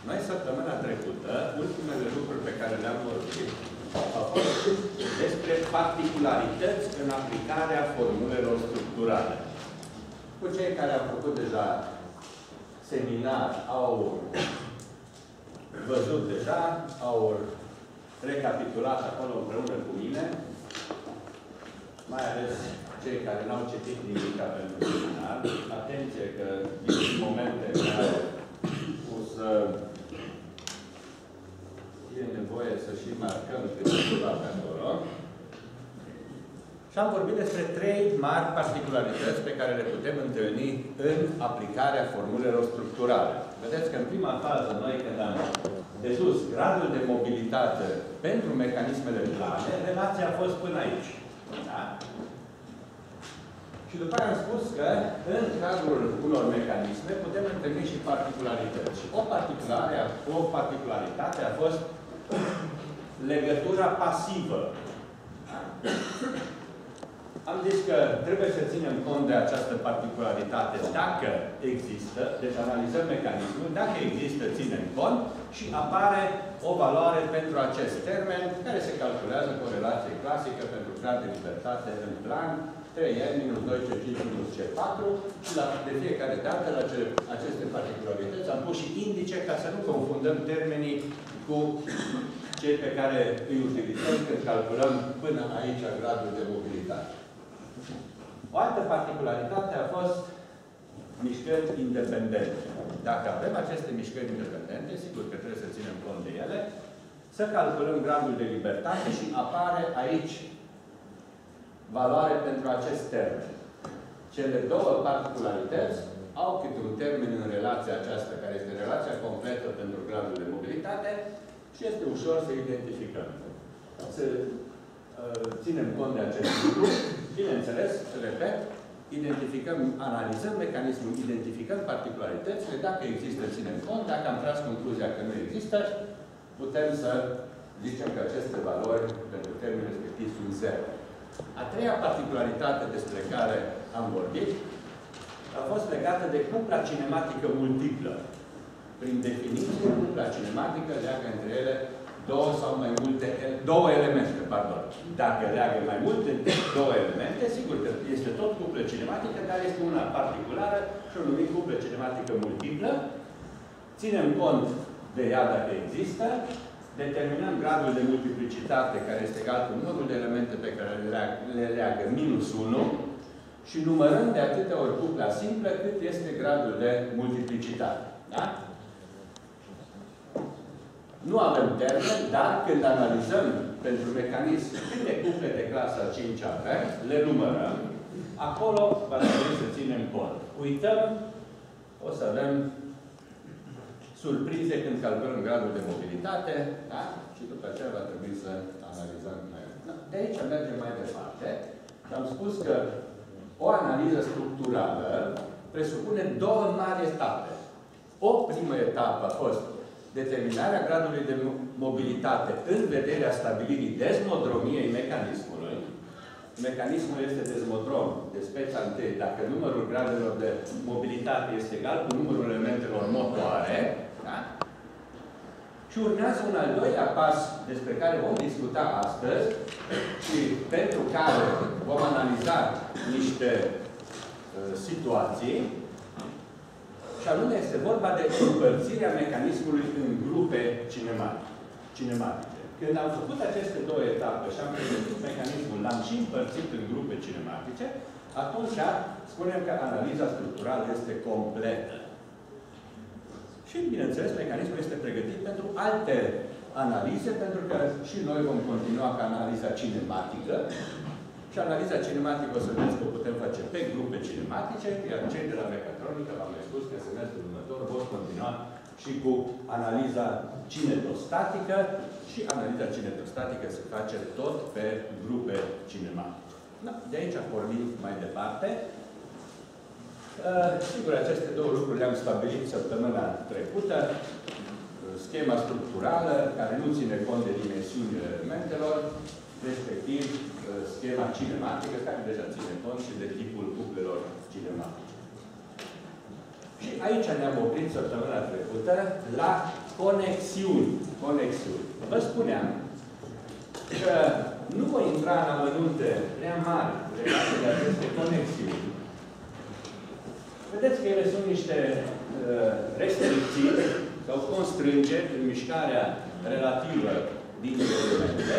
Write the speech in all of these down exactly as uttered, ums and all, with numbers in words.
Noi, săptămâna trecută, ultimele lucruri pe care le-am vorbit au fost despre particularități în aplicarea formulelor structurale. Cu cei care au făcut deja seminar au văzut deja, au recapitulat acolo împreună cu mine, mai ales cei care n-au citit nimic pentru seminar. Atenție că din momente în care o să e nevoie să și marcăm câteva pe acolo. Și am vorbit despre trei mari particularități pe care le putem întâlni în aplicarea formulelor structurale. Vedeți că în prima fază, noi când am dedus gradul de mobilitate pentru mecanismele plane, relația a fost până aici. Da? Și după aceea am spus că în cadrul unor mecanisme putem întâlni și particularități. Și o, o particularitate a fost legătura pasivă. Da? Am zis că trebuie să ținem cont de această particularitate dacă există, deci analizăm mecanismul, dacă există, ținem cont și apare o valoare pentru acest termen care se calculează cu o relație clasică pentru grad de libertate în plan trei n minus doi C cinci minus C patru și la, de fiecare dată la cele, aceste particularități am pus și indice ca să nu confundăm termenii cu cei pe care îi utilizăm când calculăm până aici gradul de mobilitate. O altă particularitate a fost mișcări independente. Dacă avem aceste mișcări independente, sigur că trebuie să ținem cont de ele, să calculăm gradul de libertate și apare aici valoare pentru acest termen. Cele două particularități au câte un termen în relația aceasta, care este relația completă pentru gradul de mobilitate și este ușor să identificăm. Să uh, ținem cont de acest lucru. Bineînțeles, repet, identificăm, analizăm mecanismul, identificăm particularitățile, dacă există, ținem cont, dacă am tras concluzia că nu există, putem să zicem că aceste valori pentru termenul respectiv sunt zero. A treia particularitate despre care am vorbit a fost legată de cupla cinematică multiplă. Prin definiție, cupla cinematică leagă între ele două sau mai multe, două elemente, pardon. Dacă leagă mai multe două elemente, sigur că este tot cuplă cinematică, dar este una particulară și o numim cuplă cinematică multiplă. Ținem cont de ea dacă există, determinăm gradul de multiplicitate, care este egal cu numărul de elemente pe care le leagă, le leagă minus unu, și numărăm de atâtea ori cupla simplă cât este gradul de multiplicitate. Da? Nu avem termen, dar când analizăm pentru mecanism câte cuple de clasa cinci avem, le numărăm, acolo va trebui să ținem cont. Uităm, o să avem surprize când calculăm gradul de mobilitate, da? Și după aceea va trebui să analizăm mai mult. De aici mergem mai departe. Și am spus că o analiză structurală presupune două mari etape. O primă etapă a fost determinarea gradului de mobilitate în vederea stabilirii dezmodromiei mecanismului. Mecanismul este dezmodrom de speța întâi dacă numărul gradelor de mobilitate este egal cu numărul elementelor motoare. Da? Și urmează un al doilea pas despre care vom discuta astăzi și pentru care vom analiza niște uh, situații. Și anume este vorba de împărțirea mecanismului în grupe cinematice. Când am făcut aceste două etape și am pregătit mecanismul, l-am și împărțit în grupe cinematice, atunci spunem că analiza structurală este completă. Și, bineînțeles, mecanismul este pregătit pentru alte analize, pentru că și noi vom continua cu analiza cinematică. Și analiza cinematică o să vedeți că o putem face pe grupe cinematice, iar cei de la mecatronică, v-am mai spus că semestrul următor vor continua și cu analiza cinetostatică și analiza cinetostatică se face tot pe grupe cinematice. Da, de aici pornim mai departe. Uh, sigur, aceste două lucruri le-am stabilit săptămâna trecută. Schema structurală, care nu ține cont de dimensiunile elementelor, respectiv schema cinematică, care deja ține cont și de tipul cuplelor cinematice. Și aici ne-am oprit săptămâna trecută la conexiuni. Conexiuni. Vă spuneam că nu voi intra în amănunte prea mari legate de aceste conexiuni. Vedeți că ele sunt niște uh, restricții sau constrângeri în mișcarea relativă dintre elemente.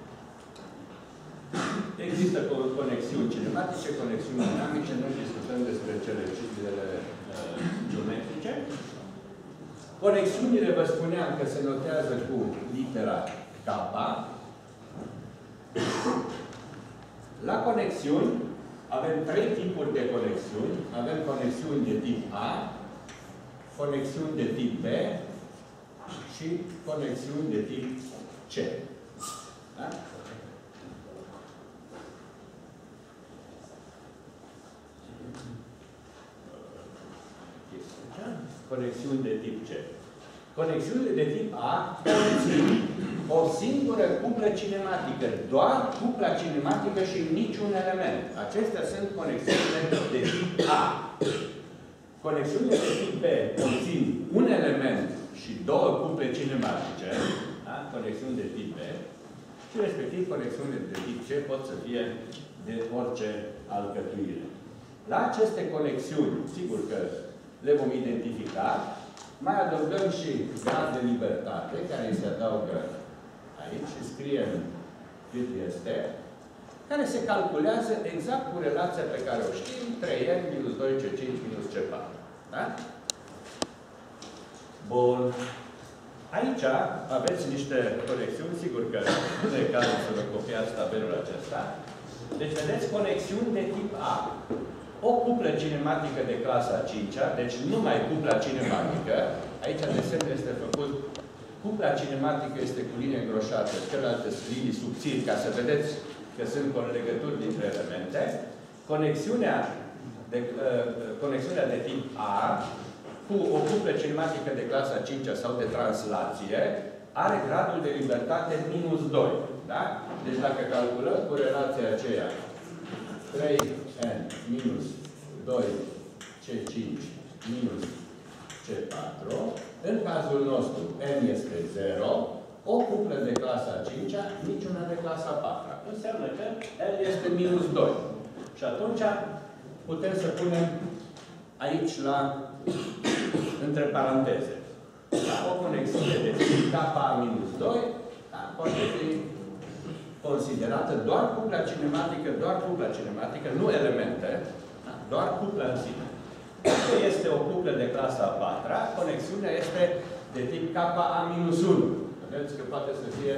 Există conexiuni cinematice, conexiuni dinamice, noi discutăm despre cele ciclele uh, geometrice. Conexiunile, vă spuneam că se notează cu litera K. La conexiuni avem trei tipuri de conexiuni. Avem conexiuni de tip A, conexiuni de tip B și conexiuni de tip C. Da? Conexiuni de tip C. Conexiunile de tip A conțin o singură cuplă cinematică, doar cupla cinematică și niciun element. Acestea sunt conexiunile de tip A. Conexiunile de tip B conțin un element și două cuple cinematice, da? Conexiuni de tip B, și respectiv conexiunile de tip C pot să fie de orice alcătuire. La aceste conexiuni, sigur că le vom identifica, mai adăugăm și grad de libertate, care îi se adaugă aici și scriem cât este, care se calculează exact cu relația pe care o știm, trei n minus doi C cinci minus C patru. Da? Bun. Aici aveți niște conexiuni, sigur că nu e cazul să vă copiați tabelul acesta. Deci vedeți conexiuni de tip A. O cuplă cinematică de clasa a cincea, deci numai cupla cinematică. Aici desenul este făcut. Cupla cinematică este cu linie îngroșată, celelalte linii subțiri, ca să vedeți că sunt legături dintre elemente. Conexiunea de, uh, conexiunea de tip A cu o cuplă cinematică de clasa a cincea sau de translație are gradul de libertate minus doi. Da? Deci dacă calculăm cu relația aceea trei n minus doi C cinci minus C patru, în cazul nostru n este zero, o cuplă de clasa a cincea, niciuna de clasa a patra. Înseamnă că L este minus doi. Și atunci putem să punem aici la între paranteze. La o conexiune de K minus doi, da, poate fi considerată doar cupla cinematică, doar cupla cinematică, nu elemente, da, doar cupla în sine. Dacă este o cuplă de clasa a patra, conexiunea este de tip K A minus unu. Vedeți că poate să fie...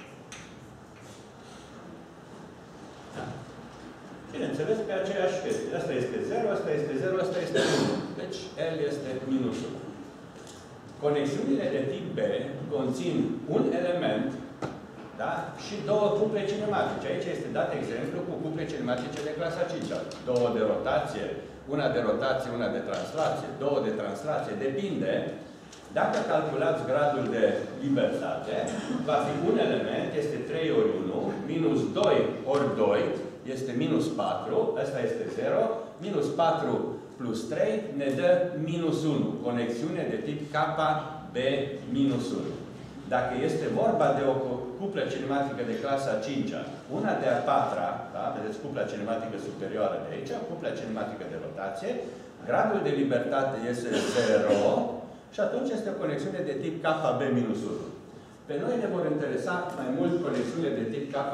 Da. Bineînțeles, pe aceeași chestie. Asta este zero, asta este zero, asta este unu. Deci, L este minus unu. Conexiunile de tip B conțin un element, da? Și două cuple cinematice. Aici este dat exemplu cu cuple cinematice de clasa a cincea. Două de rotație, una de rotație, una de translație, două de translație. Depinde. Dacă calculați gradul de libertate, va fi un element, este trei ori unu, minus doi ori doi, este minus patru, ăsta este zero, minus patru plus trei ne dă minus unu. Conexiune de tip K B minus unu. Dacă este vorba de o cuplă cinematică de clasa a cincea, una de a patra, da? Vedeți cupla cinematică superioară de aici, cupla cinematică de rotație, gradul de libertate este zero și atunci este o conexiune de tip K B minus unu. Pe noi ne vor interesa mai mult conexiunile de tip K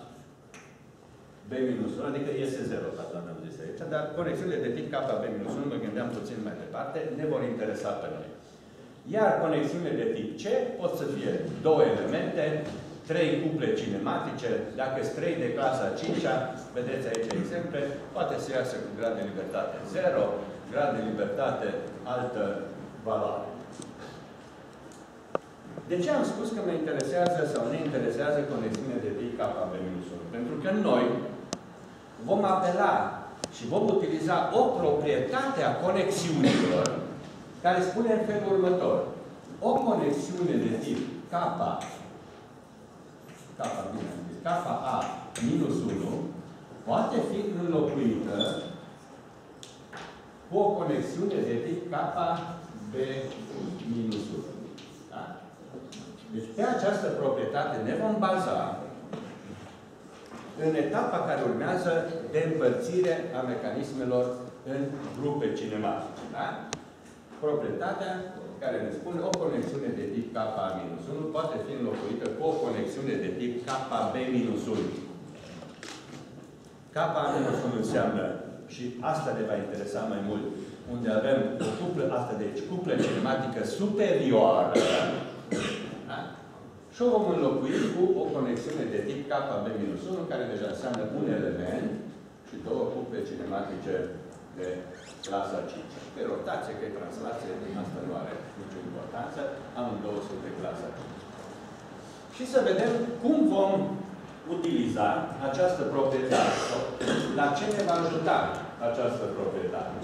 B minus unu, adică este zero, pardon, am zis aici, dar conexiunile de tip K B minus unu, mă gândeam puțin mai departe, ne vor interesa pe noi. Iar conexiunile de tip C pot să fie două elemente, trei cuple cinematice, dacă sunt trei de clasa a cincea, vedeți aici exemple, poate să iasă cu grad de libertate zero, grad de libertate altă valoare. De ce am spus că mă interesează sau ne interesează conexiunile de tip K B minus unu? Pentru că noi vom apela și vom utiliza o proprietate a conexiunilor care spune în felul următor. O conexiune de tip K, K, bine am zis, K A minus unu poate fi înlocuită cu o conexiune de tip K B minus unu. Da? Deci pe această proprietate ne vom baza în etapa care urmează de împărțire a mecanismelor în grupe cinematice. Da? Proprietatea care ne spune o conexiune de tip K minus unu poate fi înlocuită cu o conexiune de tip K B minus unu. K minus unu înseamnă, și asta ne va interesa mai mult, unde avem o cuplă, asta deci, cuplă cinematică superioară, da? Și o vom înlocui cu o conexiune de tip K B minus unu, care deja înseamnă un element și două cuple cinematice de clasa cinci. Pe rotație, că e translație, asta nu are nicio importanță, amândouă sunt de clasa cinci. Și să vedem cum vom utiliza această proprietate. La ce ne va ajuta această proprietate?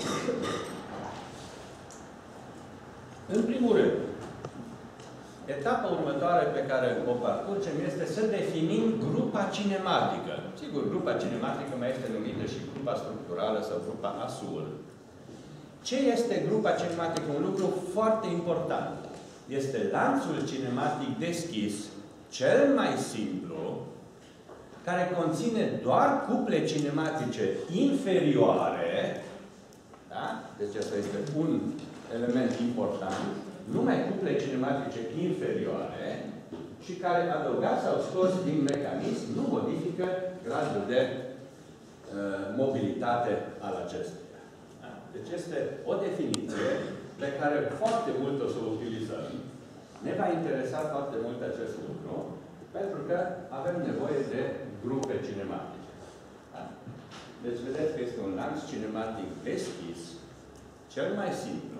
În primul rând, etapa următoare pe care o parcurgem este să definim grupa cinematică. Sigur, grupa cinematică mai este numită și grupa structurală sau grupa ASUL. Ce este grupa cinematică? Un lucru foarte important. Este lanțul cinematic deschis, cel mai simplu, care conține doar cuple cinematice inferioare. Da? Deci asta este un element important. Numai cuple cinematice inferioare și care, adăugat sau scos din mecanism, nu modifică gradul de uh, mobilitate al acestuia. Da? Deci este o definiție pe care foarte mult o să o utilizăm. Ne va interesa foarte mult acest lucru, pentru că avem nevoie de grupe cinematice. Da? Deci vedeți că este un lanț cinematic deschis, cel mai simplu.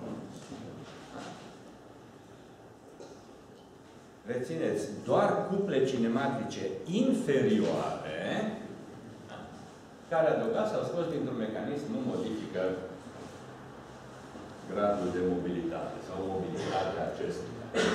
Rețineți, doar cuple cinematice inferioare, care adăugat sau scos dintr-un mecanism nu modifică gradul de mobilitate sau mobilitatea acestuia.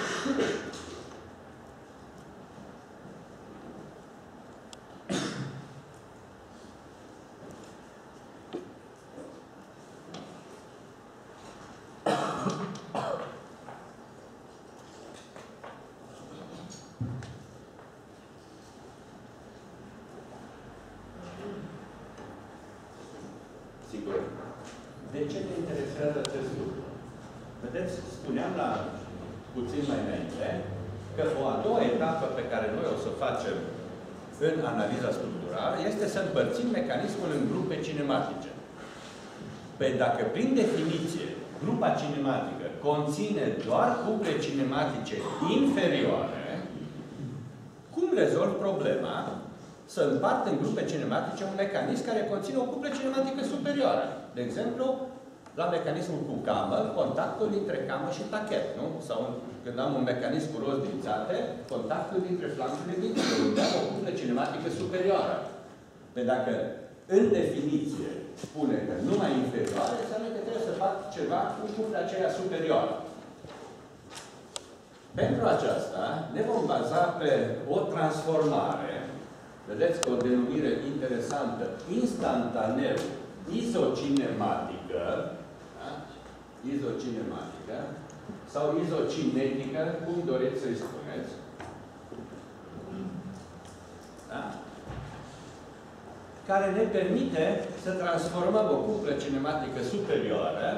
Sigur. De ce ne interesează acest lucru? Vedeți, spuneam la puțin mai înainte că o a doua etapă pe care noi o să o facem în analiza structurală este să împărțim mecanismul în grupe cinematice. Păi dacă prin definiție grupa cinematică conține doar cuple cinematice inferioare, cum rezolv problema să împart în grupe cinematice un mecanism care conține o cuplă cinematică superioară? De exemplu, la mecanismul cu camă, contactul dintre camă și tachet, nu? Sau când am un mecanism cu roți dințate, contactul dintre flancurile dinților, unde am o cuplă cinematică superioară. Pe dacă în definiție spune că numai inferioară, înseamnă că trebuie să fac ceva cu cupla aceea superioară. Pentru aceasta ne vom baza pe o transformare, vedeți că o denumire interesantă, instantaneu izocinematică, da? Izocinematică, sau izocinetică, cum doriți să-i spuneți. Da? Care ne permite să transformăm o cuplă cinematică superioară,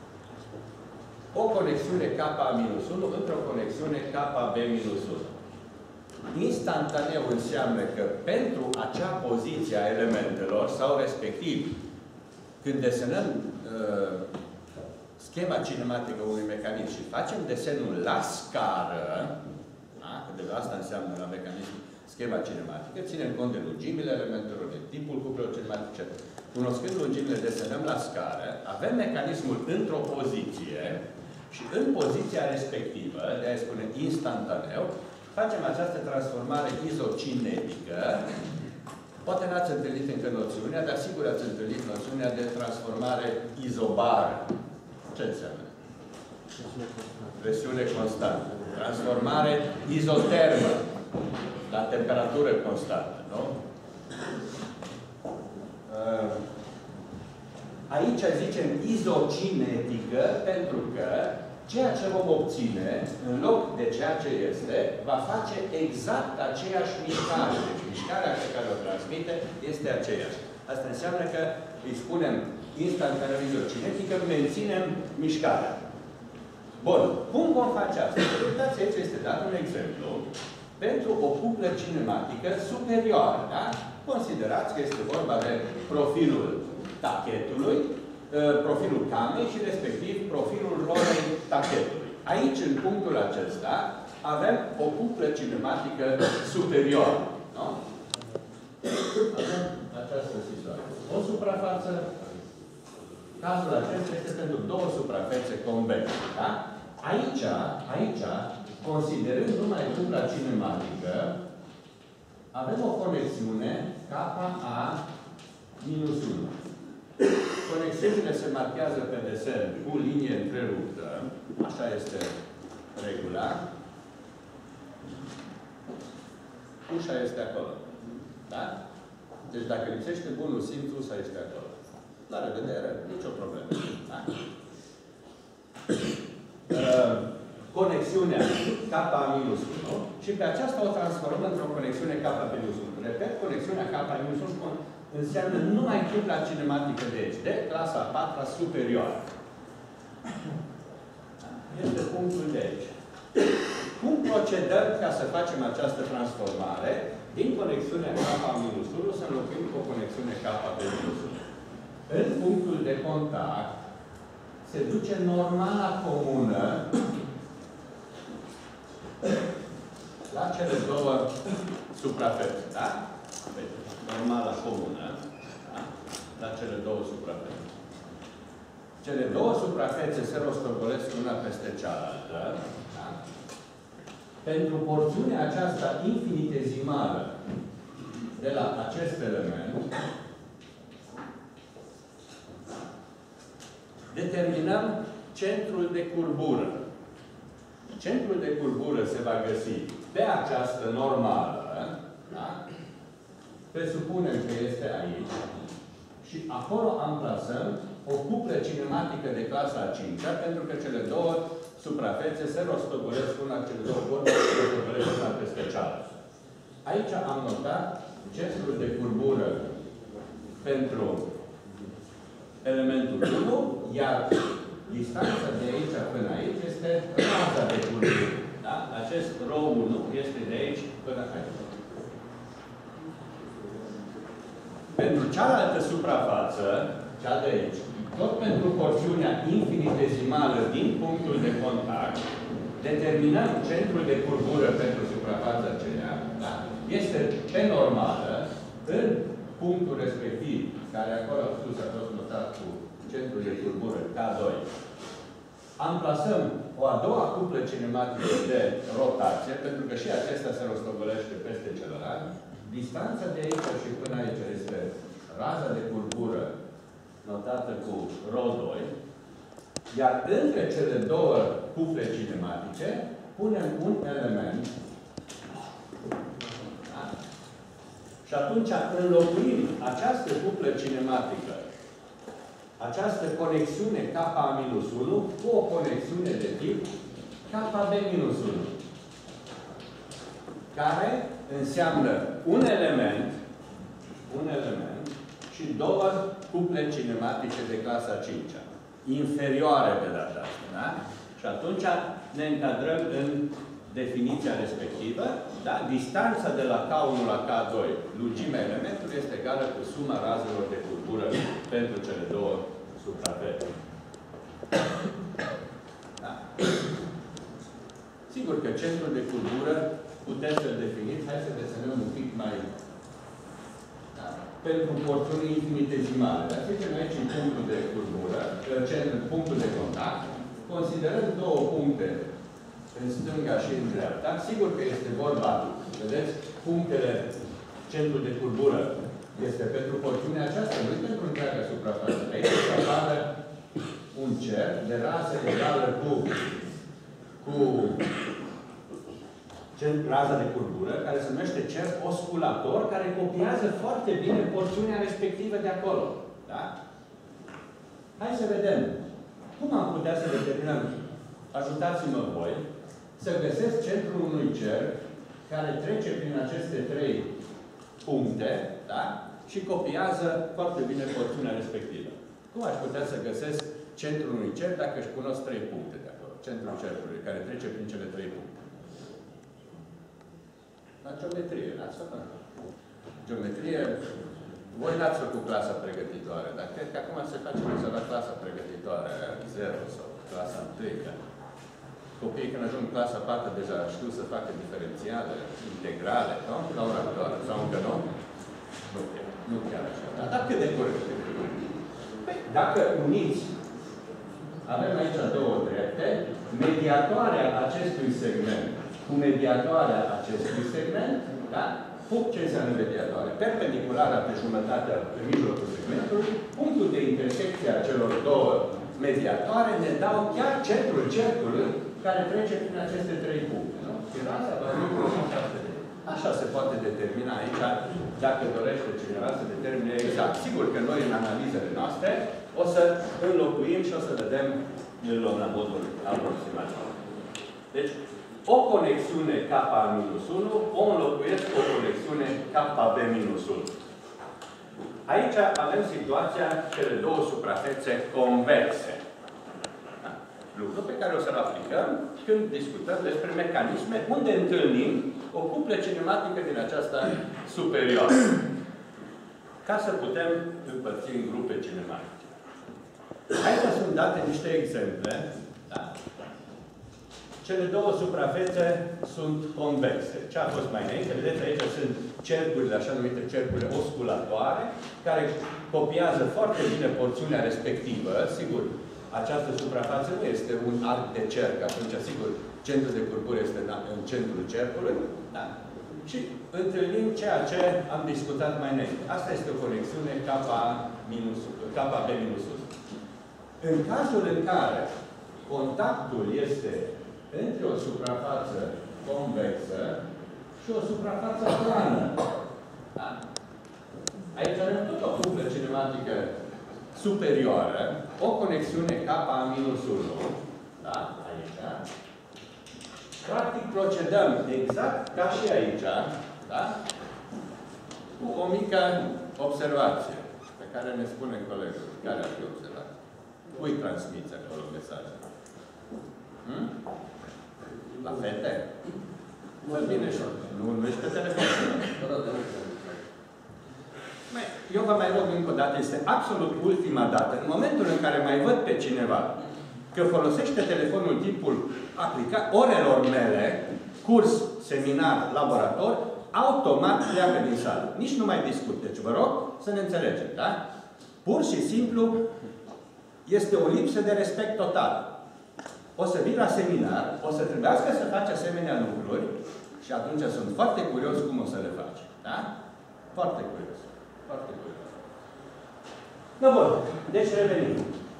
o conexiune K minus unu într-o conexiune K B minus unu. Instantaneu înseamnă că pentru acea poziție a elementelor, sau respectiv, când desenăm uh, schema cinematică unui mecanism și facem desenul la scară, da? Că de asta înseamnă la mecanism schema cinematică, ținem cont de lungimile elementelor, de tipul cuplelor cinematice. Cunoscând lungimile, desenăm la scară, avem mecanismul într-o poziție și în poziția respectivă, de a spune instantaneu, facem această transformare izocinetică. Poate n-ați întâlnit încă noțiunea, dar sigur ați întâlnit noțiunea de transformare izobară. Ce înseamnă? Presiune constantă. Transformare izotermă. La temperatură constantă, nu? Aici zicem izocinetică, pentru că ceea ce vom obține, în loc de ceea ce este, va face exact aceeași mișcare. Deci mișcarea pe care o transmite este aceeași. Asta înseamnă că îi spunem instantaneu izocinetică, menținem mișcarea. Bun. Cum vom face asta? Uitați, aici este dat un exemplu pentru o cuplă cinematică superioară. Da? Considerați că este vorba de profilul tachetului, profilul camei și respectiv profilul rolei tachetului. Aici, în punctul acesta, avem o cuplă cinematică superioară. Nu? Avem această situație. O suprafață. Cazul acesta este pentru două suprafețe convexe. Da? Aici, aici, considerând numai cupla cinematică, avem o conexiune K A minus unu. Conexiunile se marchează pe desen cu linie întreruptă. Așa este regula. Ușa este acolo. Da? Deci dacă lipsește bunul simț, ușa este acolo. La revedere, nicio problemă. Da? Uh, conexiunea K minus unu și pe aceasta o transformăm într-o conexiune K minus unu. Repet, conexiunea K minus unu înseamnă numai cupla cinematică de aici, de clasa a patra superioară. Este punctul de aici. Cum procedăm ca să facem această transformare din conexiunea K minus unu să înlocuim cu o conexiune K minus unu? În punctul de contact se duce normala comună la cele două suprafețe. Da? Deci, normala comună da? La cele două suprafețe. Cele două suprafețe se rostogolesc una peste cealaltă. Da? Pentru porțiunea aceasta infinitezimală de la acest element, determinăm centrul de curbură. Centrul de curbură se va găsi pe această normală. Da? Presupunem că este aici. Și acolo amplasăm o cuplă cinematică de clasa a cincea, pentru că cele două suprafețe se rostogolesc una, cele două corpuri se rostogolesc una peste cealaltă. Aici am notat centrul de curbură pentru elementul unu, iar distanța de aici până aici este raza de curbură. Da? Acest rho unu este de aici până aici. Pentru cealaltă suprafață, cea de aici, tot pentru porțiunea infinitezimală din punctul de contact, determinăm centrul de curbură pentru suprafața aceea, da? Este pe normală, în punctul respectiv, care acolo a spus, a fost notat cu centrul de curbură K doi, amplasăm o a doua cuplă cinematică de rotație, pentru că și acesta se rostogolește peste celălalt. Distanța de aici și până aici este raza de curbură notată cu rho doi, iar între cele două cuple cinematice punem un element. Da? Și atunci înlocuim această cuplă cinematică, această conexiune K minus unu cu o conexiune de tip K B minus unu, care înseamnă un element, un element și două cuple cinematice de clasa a cincea, inferioare pe data asta, da? Și atunci ne încadrăm în definiția respectivă, da? Distanța de la K unu la K doi, lungimea elementului, este egală cu suma razelor de curbură pentru cele două suprafețe. Da? Sigur că centrul de curbură putem să-l definiți. Hai să desenăm un pic mai... Da? Pentru porțiuni infinitezimale. Dar zicem aici în punctul de curbură, în punctul de contact, considerăm două puncte în stânga și în dreapta. Sigur că este vorba, vedeți, punctele, centrul de curbură este pentru porțiunea aceasta, nu pentru întreaga suprafață. Aici se apară un cer de rază egală cu, cu raza de curbură, care se numește cer osculator, care copiază foarte bine porțiunea respectivă de acolo. Da? hai să vedem cum am putea să determinăm. Ajutați-mă voi să găsesc centrul unui cerc care trece prin aceste trei puncte, da? Și copiază foarte bine porțiunea respectivă. Cum aș putea să găsesc centrul unui cerc dacă își cunosc trei puncte de acolo? Centrul cercului, care trece prin cele trei puncte. La geometrie, n-ați făcut? Geometrie, voi n-ați făcut clasa pregătitoare, dar cred că acum se face deja la clasa pregătitoare, zero sau clasa întâi. Copiii când ajung în clasa patru deja știu să facă diferențiale, integrale, nu? La ora actuală, sau încă nu? Nu chiar, nu chiar așa. Dar, dar cât de curând? Păi, dacă uniți, avem aici două drepte, mediatoarea acestui segment cu mediatoarea acestui segment, da? Ce înseamnă mediatoare? Perpendiculara pe jumătatea, pe mijlocul segmentului, punctul de intersecție a celor două mediatoare ne dau chiar centrul cercului care trece prin aceste trei puncte. Nu? Așa se poate determina aici, dacă dorește cineva să determine exact. Sigur că noi, în analizele noastre, o să înlocuim și o să vedem, ne luăm la modul aproximat. Deci, o conexiune K A minus unu, o înlocuiesc cu o conexiune K A B minus unu. Aici avem situația cele două suprafețe convexe. Da? Lucru pe care o să-l aplicăm când discutăm despre mecanisme unde întâlnim o cuplă cinematică din aceasta superioară. Ca să putem împărți în grupe cinematice. Aici sunt date niște exemple. Da? Cele două suprafețe sunt convexe. Ce a fost mai înainte? Vedeți, aici sunt cercurile, așa numite cercurile osculatoare, care copiază foarte bine porțiunea respectivă. Sigur, această suprafață nu este un arc de cerc, atunci, sigur, centrul de curbură este în centrul cercului. Da? Și întâlnim ceea ce am discutat mai înainte. Asta este o conexiune K A B minus unu. În cazul în care contactul este între o suprafață convexă și o suprafață plană. Da? Aici avem tot o cuplă cinematică superioară, o conexiune K A minus unu. Da? Aici. Practic procedăm exact ca și aici, da? Cu o mică observație pe care ne spune colegul. Care ar fi observație? Cui transmiți acolo mesajul? Hmm? La fete? Fă bine și nu urmești pe telefon. Eu vă mai rog încă o dată, este absolut ultima dată. În momentul în care mai văd pe cineva că folosește telefonul tipul aplicat orelor mele, curs, seminar, laborator, automat pleacă din sală. Nici nu mai discut. Deci vă rog să ne înțelegem, da? Pur și simplu este o lipsă de respect total. O să vii la seminar, o să trebuiască să faci asemenea lucruri și atunci sunt foarte curios cum o să le faci. Da? Foarte curios. Foarte curios. No, bun. Deci revenim.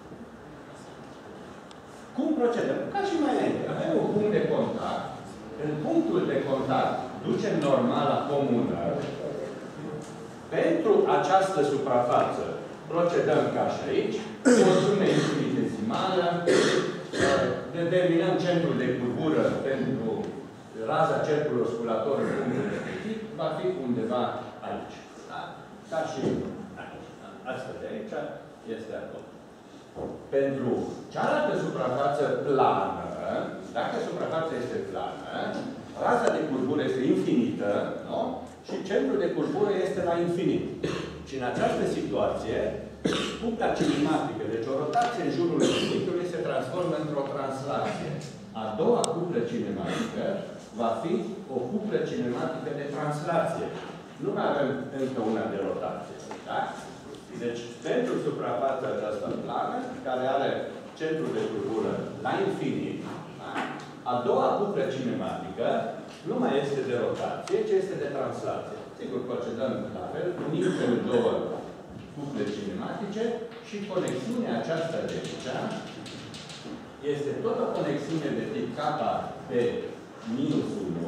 Cum procedăm? Ca și mai înainte. Avem un punct de contact. În punctul de contact ducem normala comună. Pentru această suprafață procedăm ca și aici. O sumă infinitesimală. Determinăm centrul de curbură pentru raza cercului osculator în punctul respectiv, va fi undeva aici. Da? Ca și aici. Asta de aici este acolo. Pentru cealaltă suprafață plană, dacă suprafața este plană, raza de curbură este infinită, nu? Și centrul de curbură este la infinit. Și în această situație, puncta cinematică, deci o rotație în jurul infinitului, se transformă într-o translație. A doua cuplă cinematică va fi o cuplă cinematică de translație. Nu mai avem încă una de rotație. Da? Deci, pentru suprafața aceasta plană, care are centrul de curbură la infinit, da? A doua cuplă cinematică nu mai este de rotație, ci este de translație. Sigur, procedăm la fel, unim cele două cuple cinematice și conexiunea aceasta de aici este tot o conexiune de tip K P minus unu,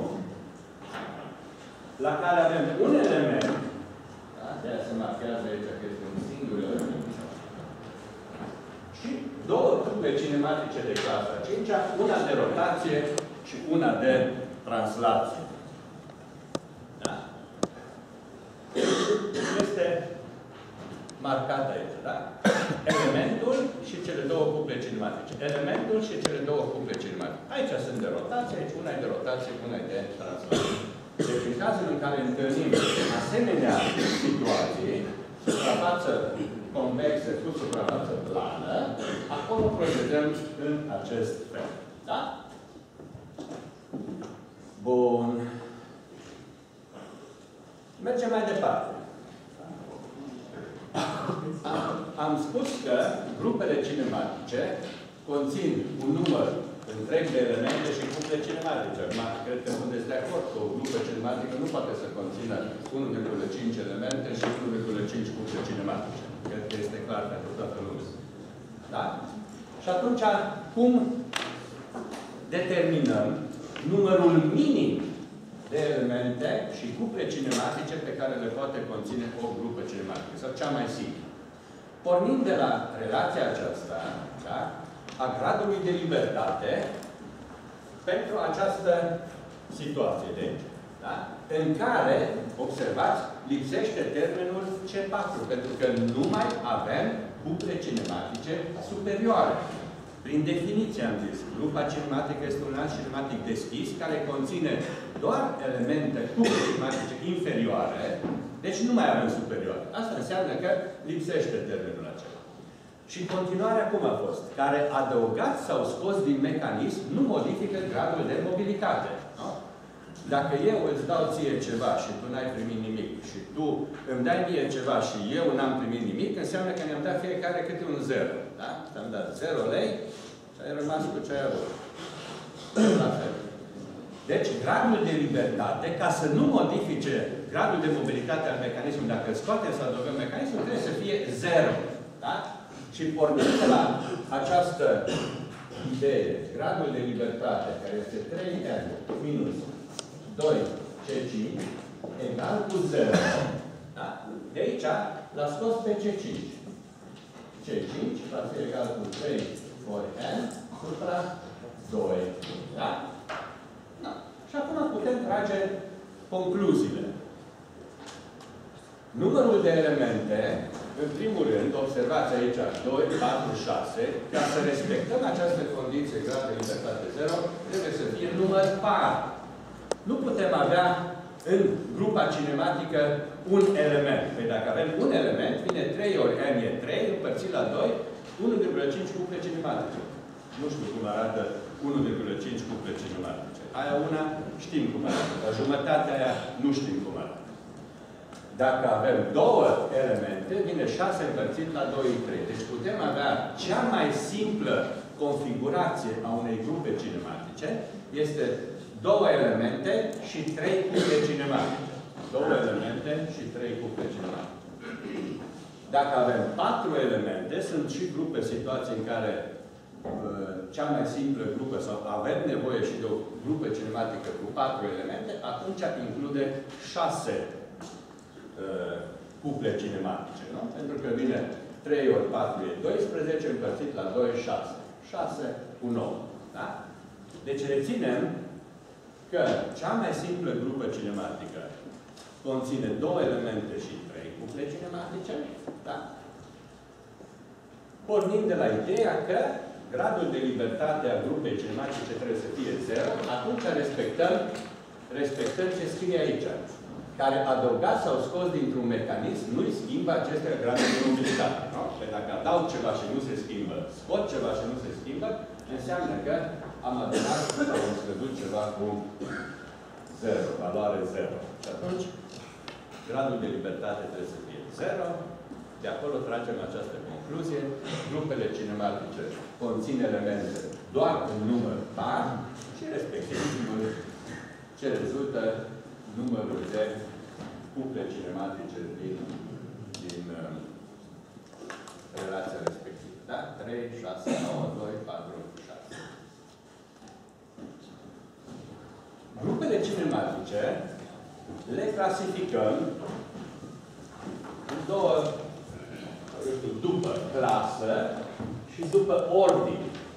la care avem un element, da? De aia se marchează aici că este un singur element, cinematice de clasa a cincea, una de rotație și una de translație. Da? Este marcat aici, da? Elementul și cele două cuple cinematice. Elementul și cele două cuple cinematice. Aici sunt de rotație, aici una e de rotație, una e de translație. Deci, în cazul în care întâlnim asemenea situații, suprafață convexă cu suprafață plană, acolo procedăm în acest fel. Da? Bun. Mergem mai departe. Am, am spus că grupele cinematice conțin un număr întreg de elemente și cuple cinematice. Acum, cred că sunteți de acord că o grupă cinematică nu poate să conțină unu virgulă cinci elemente și unu virgulă cinci cuple cinematice. Cred că este clar pentru toată lumea. Da? Și atunci, cum determinăm numărul minim de elemente și cuple cinematice pe care le poate conține o grupă cinematică, sau cea mai simplă? Pornind de la relația aceasta, da, a gradului de libertate pentru această situație, deci, da, în care, observați, lipsește termenul C patru, pentru că nu mai avem cuple cinematice superioare. Prin definiție am zis, grupa cinematică este un alt cinematic deschis care conține doar elemente cuple cinematice inferioare, deci nu mai avem superioare. Asta înseamnă că lipsește termenul acela. Și continuarea cum a fost? Care adăugat sau scos din mecanism nu modifică gradul de mobilitate. Nu? Dacă eu îți dau ție ceva și tu n-ai primit nimic și tu îmi dai mie ceva și eu n-am primit nimic, înseamnă că ne-am dat fiecare câte un zero. Da? Ți-am dat zero lei și ai rămas cu ce ai avut. La fel. Deci, gradul de libertate, ca să nu modifice gradul de mobilitate al mecanismului, dacă scoatem să adăugăm mecanismul, trebuie să fie zero. Da? Și pornind de la această idee, gradul de libertate, care este trei n minus doi C cinci, egal cu zero. Da? De aici l-a scos pe C cinci. C cinci va fi egal cu trei ori n supra doi. Da? Da. Și acum putem trage concluziile. Numărul de elemente, în primul rând, observați aici, doi, patru, șase, ca să respectăm această condiție grad de libertate zero, trebuie să fie număr par. Nu putem avea în grupa cinematică un element. Păi dacă avem un element, vine trei ori n e trei, împărțit la doi, unu virgulă cinci cuple cinematice. Nu știu cum arată unu virgulă cinci cuple cinematice. Aia una știm cum arată, dar jumătatea aia nu știm cum arată. Dacă avem două elemente, vine șase împărțit la doi ori trei. Deci putem avea cea mai simplă configurație a unei grupe cinematice, este două elemente și trei cuple cinematice. Două elemente și trei cuple cinematice. Dacă avem patru elemente, sunt și grupe, situații în care uh, cea mai simplă grupă, sau avem nevoie și de o grupă cinematică cu patru elemente, atunci include șase uh, cuple cinematice. Nu? Pentru că vine trei ori patru e doisprezece, împărțit la doi, șase. șase cu nouă. Da? Deci reținem că cea mai simplă grupă cinematică conține două elemente și trei cuple cinematice, da? Pornind de la ideea că gradul de libertate a grupei cinematice trebuie să fie zero, atunci respectăm, respectăm ce scrie aici, care adăugat sau scos dintr-un mecanism nu-i schimbă aceste graduri de mobilitate. No? Că dacă adaug ceva și nu se schimbă, scot ceva și nu se schimbă, înseamnă că am adunat sau am scăzut ceva cu zero, valoare zero. Și atunci, gradul de libertate trebuie să fie zero. De acolo tragem această concluzie. Grupele cinematice conțin elemente doar în număr par și respectiv ce rezultă numărul de cuple cinematice din, din uh, relația respectivă. Da? trei, șase, nouă, doi, patru, șase. Grupele cinematice le clasificăm în două, eu știu, după clasă și după ordine.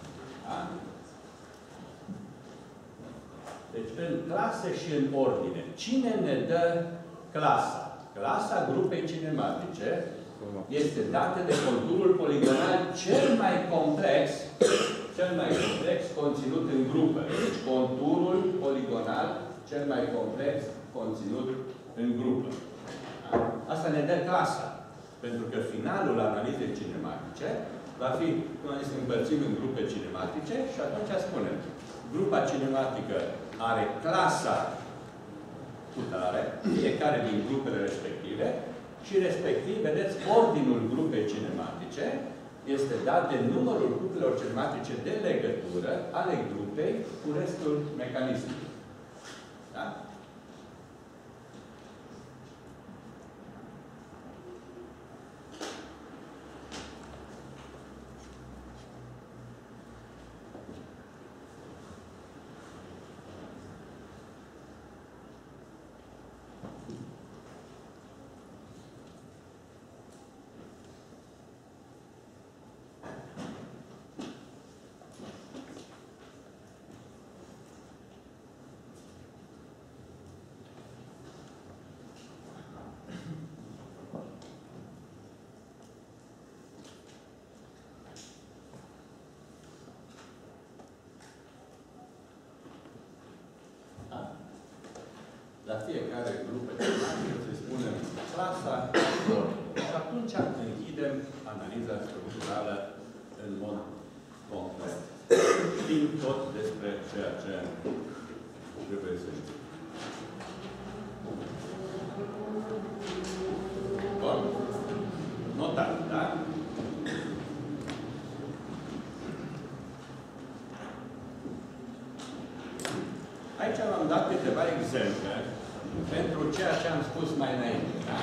în clase și în ordine. Cine ne dă clasa? Clasa grupei cinematice este dată de conturul poligonal cel mai complex, cel mai complex conținut în grupă. Deci conturul poligonal cel mai complex conținut în grupă. Asta ne dă clasa. Pentru că finalul analizei cinematice va fi, cum am zis, împărțim în grupe cinematice și atunci spunem, grupa cinematică are clasa cutare, fiecare din grupele respective, și respectiv, vedeți, ordinul grupei cinematice este dat de numărul grupelor cinematice de legătură ale grupei cu restul mecanismului. Da? La fiecare grupă cinematică să spunem clasa lor. Și atunci închidem analiza structurală în mod concret. Știm tot despre ceea ce trebuie să știm. Bun? Notat, da? Aici v-am dat câteva exemple pentru ceea ce am spus mai înainte. Da?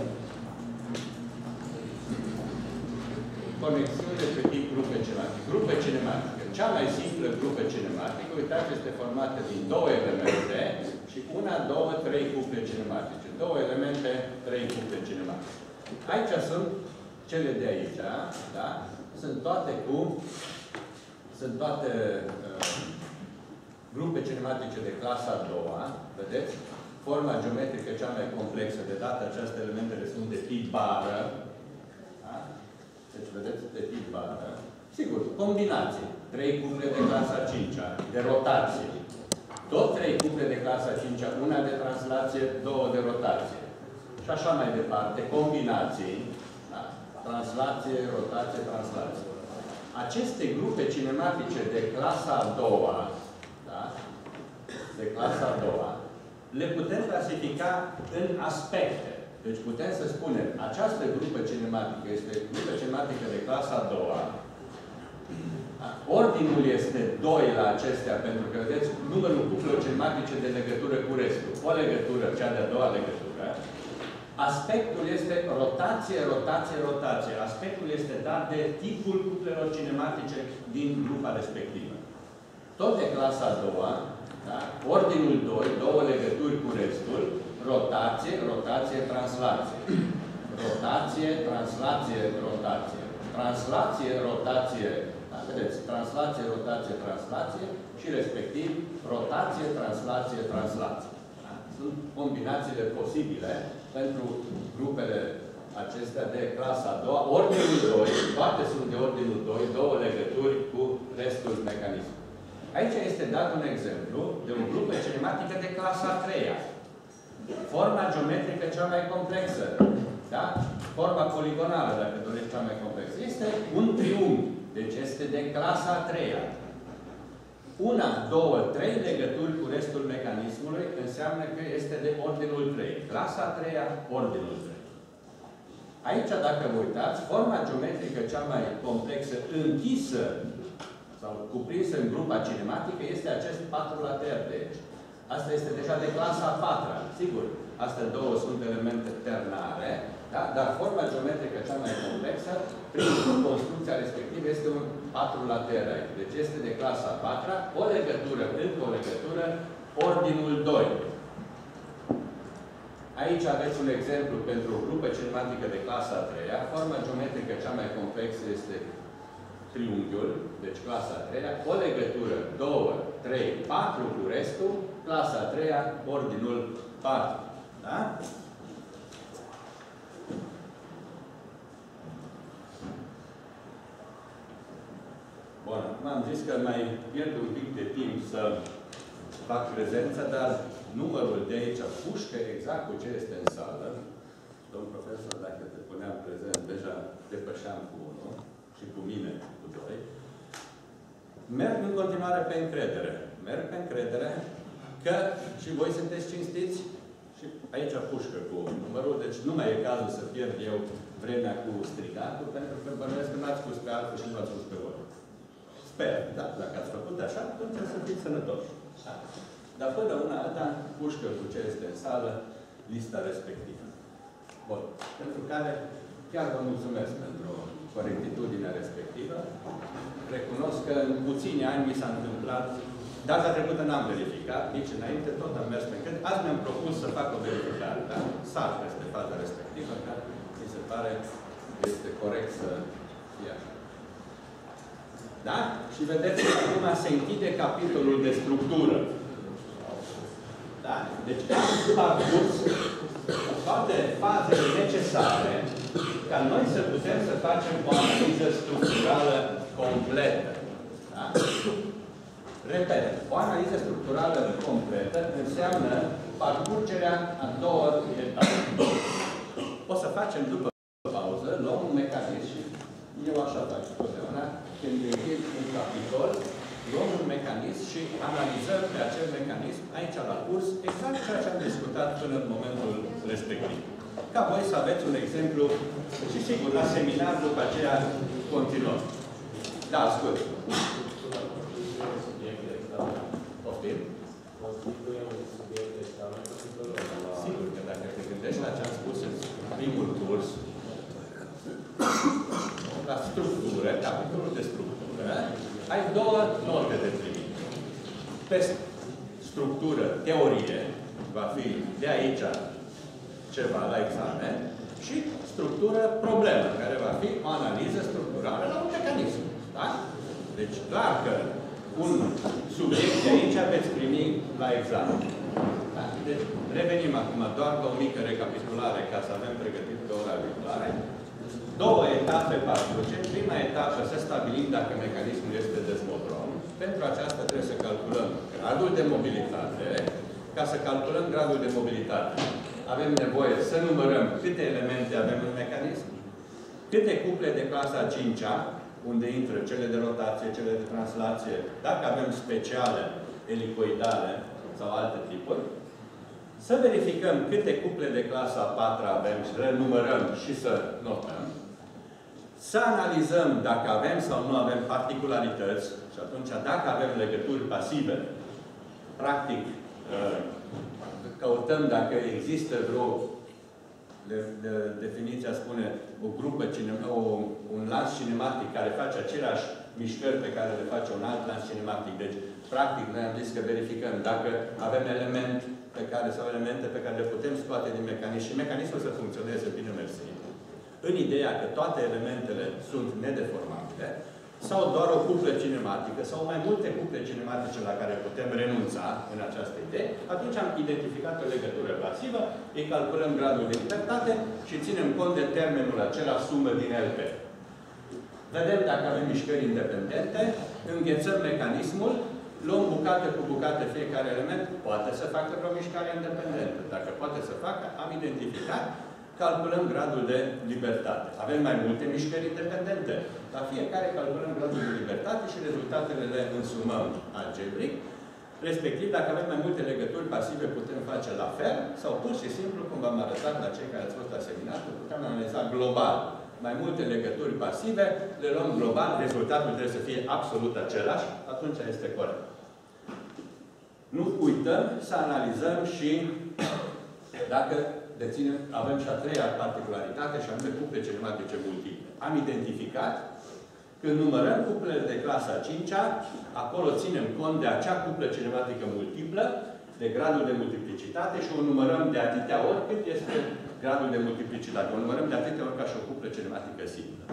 Conexiune pe tip grupe cinematice. Grupe cinematică. Cea mai simplă grupă cinematică, uitați, este formată din două elemente și una, două, trei cuple cinematice. Două elemente, trei cuple cinematice. Aici sunt cele de aici, da? Sunt toate cu sunt toate uh, grupe cinematice de clasa a doua, vedeți? Forma geometrică cea mai complexă, de data aceasta, elementele sunt de tip bară. Da? Deci, vedeți, de tip bară. Sigur, combinații. Trei cuple de clasa a cincea, de rotație. Tot trei cuple de clasa a cincea, una de translație, două de rotație. Și așa mai departe, combinații. Da? Translație, rotație, translație. Aceste grupe cinematice de clasa a doua, da? De clasa a doua, le putem clasifica în aspecte. Deci putem să spunem, această grupă cinematică este grupă cinematică de clasa a doua. Ordinul este doi la acestea, pentru că, vedeți, numărul cuplelor cinematice de legătură cu restul. O legătură, cea de-a doua legătură. Aspectul este rotație, rotație, rotație. Aspectul este dat de tipul cuplelor cinematice din grupa respectivă. Tot de clasa a doua, da? Ordinul doi, două legături cu restul, rotație, rotație, translație. Rotație, translație, rotație. Translație, rotație, da, vedeți, translație, rotație, translație și respectiv rotație, translație, translație. Da? Sunt combinațiile posibile pentru grupele acestea de clasa a doua. Ordinul doi, toate sunt de ordinul doi, două legături cu restul mecanismului. Aici este dat un exemplu de o grupă cinematică de clasa a treia. Forma geometrică cea mai complexă. Da? Forma poligonală, dacă dorești, cea mai complexă. Este un triunghi. Deci este de clasa a treia. Una, două, trei legături cu restul mecanismului înseamnă că este de ordinul trei. Clasa a treia, ordinul trei. Aici, dacă vă uitați, forma geometrică cea mai complexă închisă sau cuprinsă în grupa cinematică este acest patru later de aici. Asta este deja de clasa a patra. Sigur, astea două sunt elemente ternare, da? Dar forma geometrică cea mai complexă, prin construcția respectivă, este un patru later aici. Deci este de clasa a patra, o legătură, încă o legătură, ordinul doi. Aici aveți un exemplu pentru o grupă cinematică de clasa a treia. Forma geometrică cea mai complexă este triunghiul, deci clasa a treia, o legătură doi, trei, patru cu restul, clasa a treia, ordinul patru. Da? Bun, acum am zis că mai pierd un pic de timp să fac prezența, dar numărul de aici pușcă exact cu ce este în sală. Domnul profesor, dacă te puneam prezent, deja depășeam cu unul și cu mine cu doi. Merg în continuare pe încredere. Merg pe încredere că și voi sunteți cinstiți și aici pușcă cu numărul, deci nu mai e cazul să pierd eu vremea cu strigatul, pentru că bănuiesc că n-ați spus pe altul și nu ați spus pe voi. Sper, da, dacă ați făcut așa, atunci să fiți sănătoși. Da. Dar până una alta, pușcă cu ce este în sală, lista respectivă. Bun. Pentru care chiar vă mulțumesc pentru corectitudinea respectivă. Recunosc că în puțini ani mi s-a întâmplat, data trecută n-am verificat, nici înainte, tot am mers pe încredere. Azi mi-am propus să fac o verificare, dar sar peste faza respectivă, că mi se pare că este corect să fie așa. Da? Și vedeți că acum se închide capitolul de structură. Da? Deci am parcurs toate fazele necesare ca noi să putem să facem o analiză structurală completă. Da? Repet, o analiză structurală completă înseamnă parcurgerea a două etape. O să facem după pauză, luăm un mecanism și eu așa fac totdeauna, când închid un capitol, luăm un mecanism și analizăm pe acel mecanism aici la curs exact ceea ce am discutat până în momentul respectiv. Ca voi să aveți un exemplu și sigur, la seminar după aceea continuăm. Da, ascult. Poftim? Sigur că dacă te gândești la ce am spus în primul curs, la structură, capitolul de structură, ai două note de primit. Pe structură, teorie, va fi de aici ceva la examen, și structură, problemă, care va fi o analiză structurală la un mecanism. Da? Deci, dacă un subiect de aici veți primi la examen. Da? Deci, revenim acum doar la o mică recapitulare ca să avem pregătit pe ora viitoare. Două etape parcurge. Prima etapă să stabilim dacă mecanismul este dezmodron. Pentru aceasta trebuie să calculăm gradul de mobilitate. Ca să calculăm gradul de mobilitate, avem nevoie să numărăm câte elemente avem în mecanism, câte cuple de clasa a cincea, unde intră cele de rotație, cele de translație, dacă avem speciale, elicoidale sau alte tipuri, să verificăm câte cuple de clasa a patra avem și renumărăm și să notăm, să analizăm dacă avem sau nu avem particularități și atunci dacă avem legături pasive, practic căutăm dacă există vreo, de, de, definiția spune, o grupă, o, un lans cinematic care face aceleași mișcări pe care le face un alt lans cinematic. Deci, practic, noi am zis că verificăm dacă avem element pe care, sau elemente pe care le putem scoate din mecanism și mecanismul să funcționeze bine mersi. În ideea că toate elementele sunt nedeformabile, sau doar o cuplă cinematică, sau mai multe cuple cinematice la care putem renunța în această idee, atunci am identificat o legătură pasivă, îi calculăm gradul de libertate și ținem cont de termenul acela sumă din L P. Vedem dacă avem mișcări independente, înghețăm mecanismul, luăm bucată cu bucată fiecare element, poate să facă vreo mișcare independentă. Dacă poate să facă, am identificat, calculăm gradul de libertate. Avem mai multe mișcări independente. La fiecare calculăm gradul de libertate și rezultatele le însumăm algebric. Respectiv, dacă avem mai multe legături pasive, putem face la fel, sau pur și simplu, cum v-am arătat la cei care ați fost la seminar, putem analiza global. Mai multe legături pasive, le luăm global, rezultatul trebuie să fie absolut același, atunci este corect. Nu uităm să analizăm și dacă deținem, avem și a treia particularitate, și anume cuple cinematice multiple. Am identificat, când numărăm cuplele de clasa a cincea, acolo ținem cont de acea cuplă cinematică multiplă, de gradul de multiplicitate și o numărăm de atâtea ori cât este gradul de multiplicitate. O numărăm de atâtea ori ca și o cuplă cinematică simplă. Pe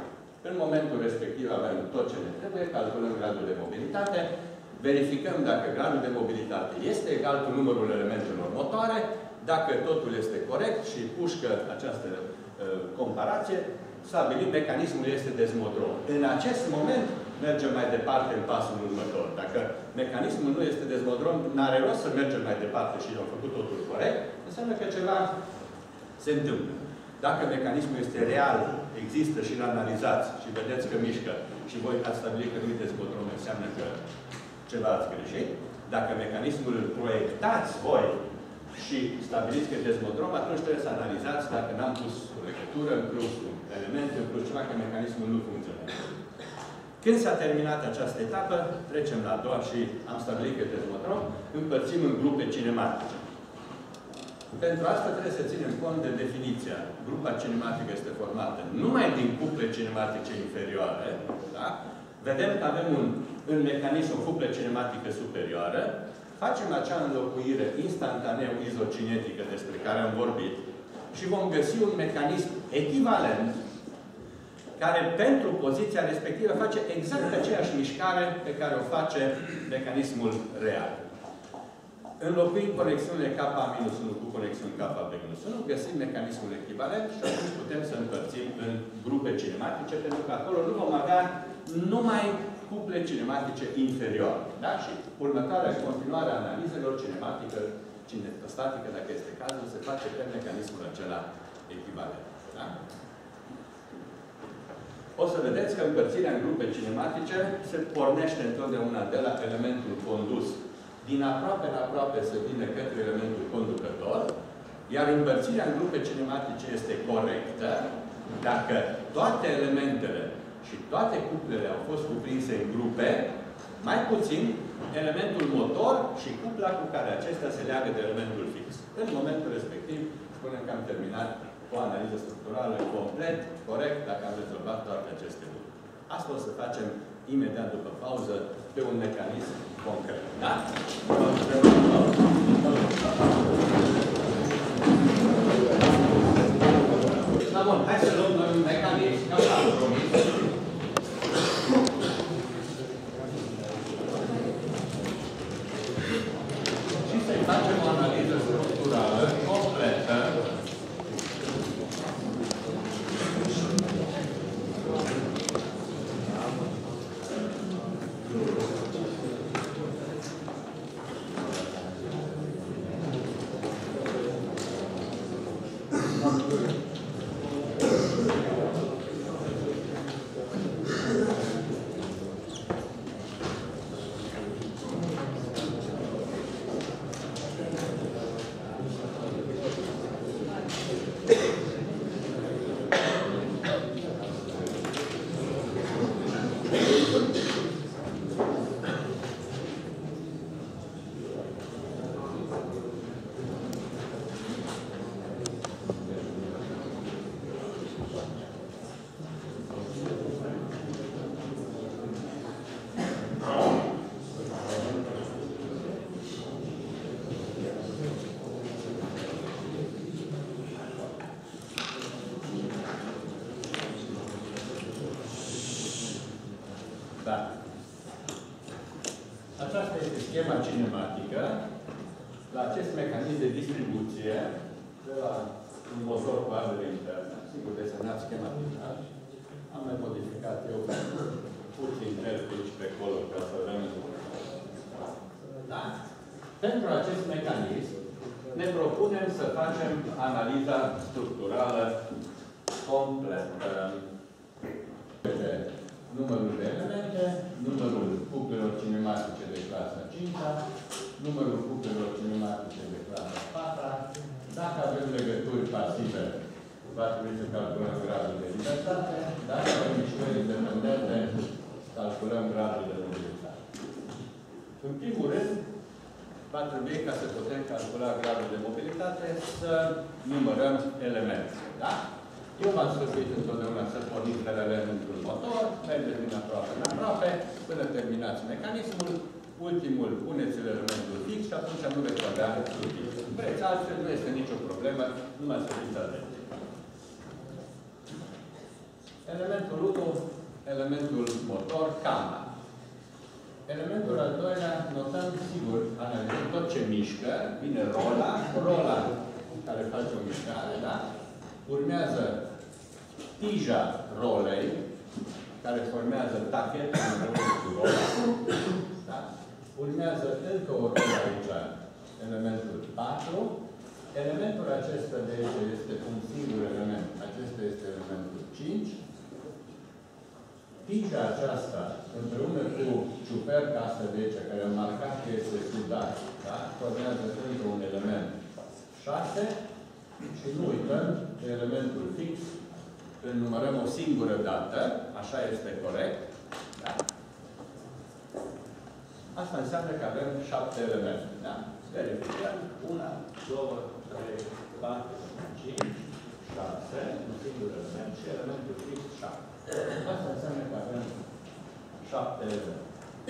În momentul respectiv avem tot ce ne trebuie, calculăm gradul de mobilitate, verificăm dacă gradul de mobilitate este egal cu numărul elementelor motoare, dacă totul este corect și pușcă această uh, comparație, stabilim mecanismul este dezmodrom. În acest moment mergem mai departe în pasul următor. Dacă mecanismul nu este dezmodrom, n-are rost să mergem mai departe și am făcut totul corect, înseamnă că ceva se întâmplă. Dacă mecanismul este real, există și îl analizați și vedeți că mișcă și voi ați stabilit că nu e dezmodrom, înseamnă că ceva ați greșit. Dacă mecanismul îl proiectați voi și stabiliți că e dezmodrom, atunci trebuie să analizați dacă n-am pus o legătură în plus, un element în plus, ceva, că mecanismul nu funcționează. Când s-a terminat această etapă, trecem la a doua și am stabilit că e dezmodrom, împărțim în grupe cinematice. Pentru asta trebuie să ținem cont de definiția. Grupa cinematică este formată numai din cuple cinematice inferioare. Da? Vedem că avem un, în mecanism o cuplă cinematică superioară. Facem acea înlocuire instantaneu izocinetică despre care am vorbit și vom găsi un mecanism echivalent care pentru poziția respectivă face exact aceeași mișcare pe care o face mecanismul real. Înlocuind conexiunile K minus unu cu conexiuni K B minus unu, găsim mecanismul echivalent și atunci putem să împărțim în grupe cinematice, pentru că acolo nu vom avea numai cuple cinematice inferioare. Da? Și următoarea continuare a analizelor cinematică, cinestatică, dacă este cazul, se face pe mecanismul acela echivalent. Da? O să vedeți că împărțirea în grupe cinematice se pornește întotdeauna de la elementul condus. Din aproape în aproape se vine către elementul conducător, iar împărțirea în grupe cinematice este corectă dacă toate elementele și toate cuplele au fost cuprinse în grupe, mai puțin elementul motor și cupla cu care acestea se leagă de elementul fix. În momentul respectiv, spunem că am terminat o analiză structurală complet, corect, dacă am rezolvat toate aceste lucruri. Asta o să facem imediat după pauză pe un mecanism concret. Da? Da, bun. Hai să luăm noi un mecanism, ca să am promis. Și să-i facem o analiză structurală completă. Da. Aceasta este schema cinematică. La acest mecanism de distribuție, de la un motor cu ardere internă, sigur, desenat schematic, am mai modificat eu puțin pe aici pe acolo, ca să avem. Da? Pentru acest mecanism, ne propunem să facem analiza structurală completă. Numărul de elemente, numărul cuplelor cinematice de clasa cincea, numărul cuplelor cinematice de clasa patra. Dacă avem legături pasive, va trebui să calculăm gradul de libertate. Dacă avem mișcări independente, calculăm gradul de mobilitate. În primul rând, va trebui, ca să putem calcula gradul de mobilitate, să numărăm elemente. Da? Eu v-am sfătuit întotdeauna să porniți de la elementul motor, mergeți din aproape în aproape, până terminați mecanismul, ultimul puneți elementul fix și atunci nu veți avea surprize. Vreți altfel, nu este nicio problemă, numai să fiți atenți. Elementul unu elementul motor, cama. Elementul al doilea, notăm, sigur, analizăm tot ce mișcă, vine rola, rola care face o mișcare, da? Urmează tija rolei, care formează tacheta împreună cu rola, da? Urmează încă o rolă aici, elementul patru. Elementul acesta de aici este un singur element. Acesta este elementul cinci. Tija aceasta, împreună cu ciuperca asta de aici, care am marcat că este sudat, da? Formează încă un element șase. Și nu uităm de elementul fix. Îl numărăm o singură dată. Așa este corect. Da? Asta înseamnă că avem șapte elemente. Da? Verificăm. unu, doi, trei, patru, cinci, șase. Un singur element și elementul fix șapte. Asta înseamnă că avem șapte elemente.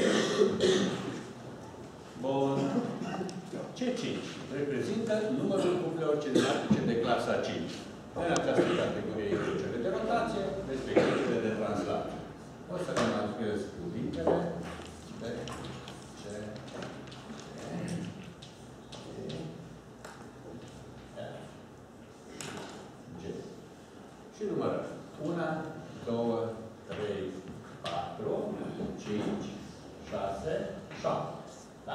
Bun. C cinci reprezintă numărul cuplelor cinematice de clasa cinci. În această categorie există cele de rotație, respectiv cele de translație. O să le marchez cuvintele B, C, E, F, G. Și numărăm. unu, doi, trei, patru, cinci, șase, șapte. Da?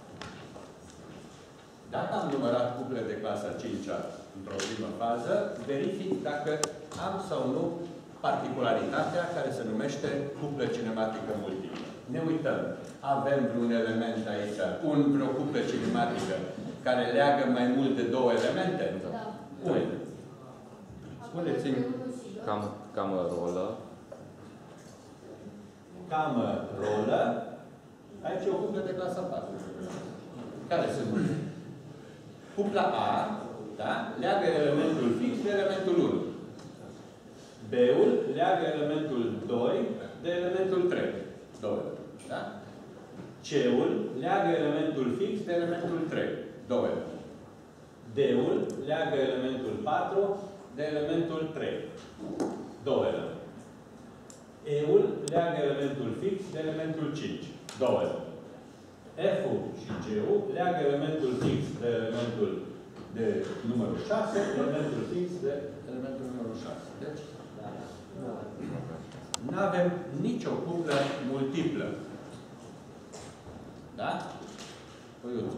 Dacă am numărat cuple de clasa cinci într-o primă fază, verific dacă am sau nu particularitatea care se numește cuplă cinematică multiplă. Ne uităm. Avem vreun element aici, un, vreo cuplă cinematică care leagă mai mult de două elemente? Da. Unde? Spuneți-mi. Cam, camă rolă. Camă rolă. Aici e o cuplă de clasa patru. Care sunt? Cupla A, da? Leagă elementul fix de elementul unu. B-ul leagă elementul doi de elementul trei. doi. Da? C-ul leagă elementul fix de elementul trei. doi. D-ul leagă elementul patru de elementul trei. doi. E-ul leagă elementul fix de elementul cinci. doi. F-ul și G-ul leagă elementul fix de elementul de numărul șase, elementul fix de elementul numărul șase. Deci, nu avem nicio cuplă multiplă. Da? Păiuțul.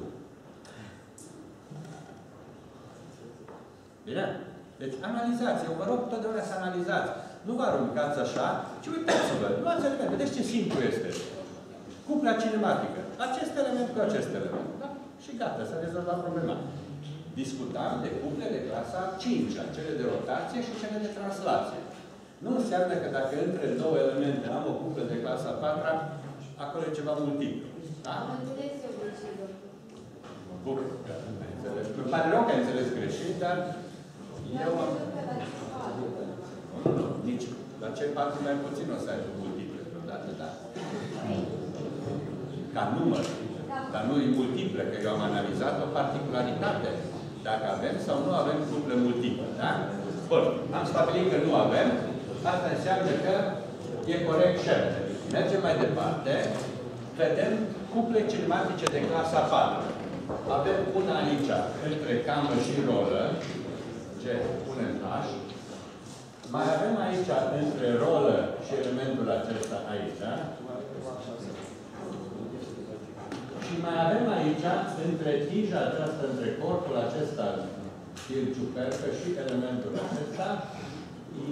Bine? Deci, analizați. Eu vă rog totdeauna să analizați. Nu vă aruncați așa, ci uitați-vă. Luați elemente. Vedeți ce simplu este. Cupla cinematică. Acest element cu acest element. Da? Și gata, s-a rezolvat problema. Discutam de cuple de clasa cinci, cele de rotație și cele de translație. Nu înseamnă că dacă între două elemente am o cuplă de clasa patru, acolo e ceva multiplu. Da? Am înțeles eu greșit, doctor. Bun. Îmi pare rău că ai înțeles greșit, dar eu am... Nu, nu, nici. La cel patru mai puțin o să ai multiple. Deodată, da? Ca număr. Dar nu e multiplă, că eu am analizat o particularitate. Dacă avem sau nu avem cuplă multiplă. Da? Bun. Am stabilit că nu avem. Asta înseamnă că e corect și așa. Mergem mai departe. Vedem cuple cinematice de clasa patru. Avem una aici, între camă și rolă. G, punem H. Mai avem aici, între rolă și elementul acesta aici. Și mai avem aici, între tija aceasta, între corpul acesta, fir ciupercă și elementul acesta, I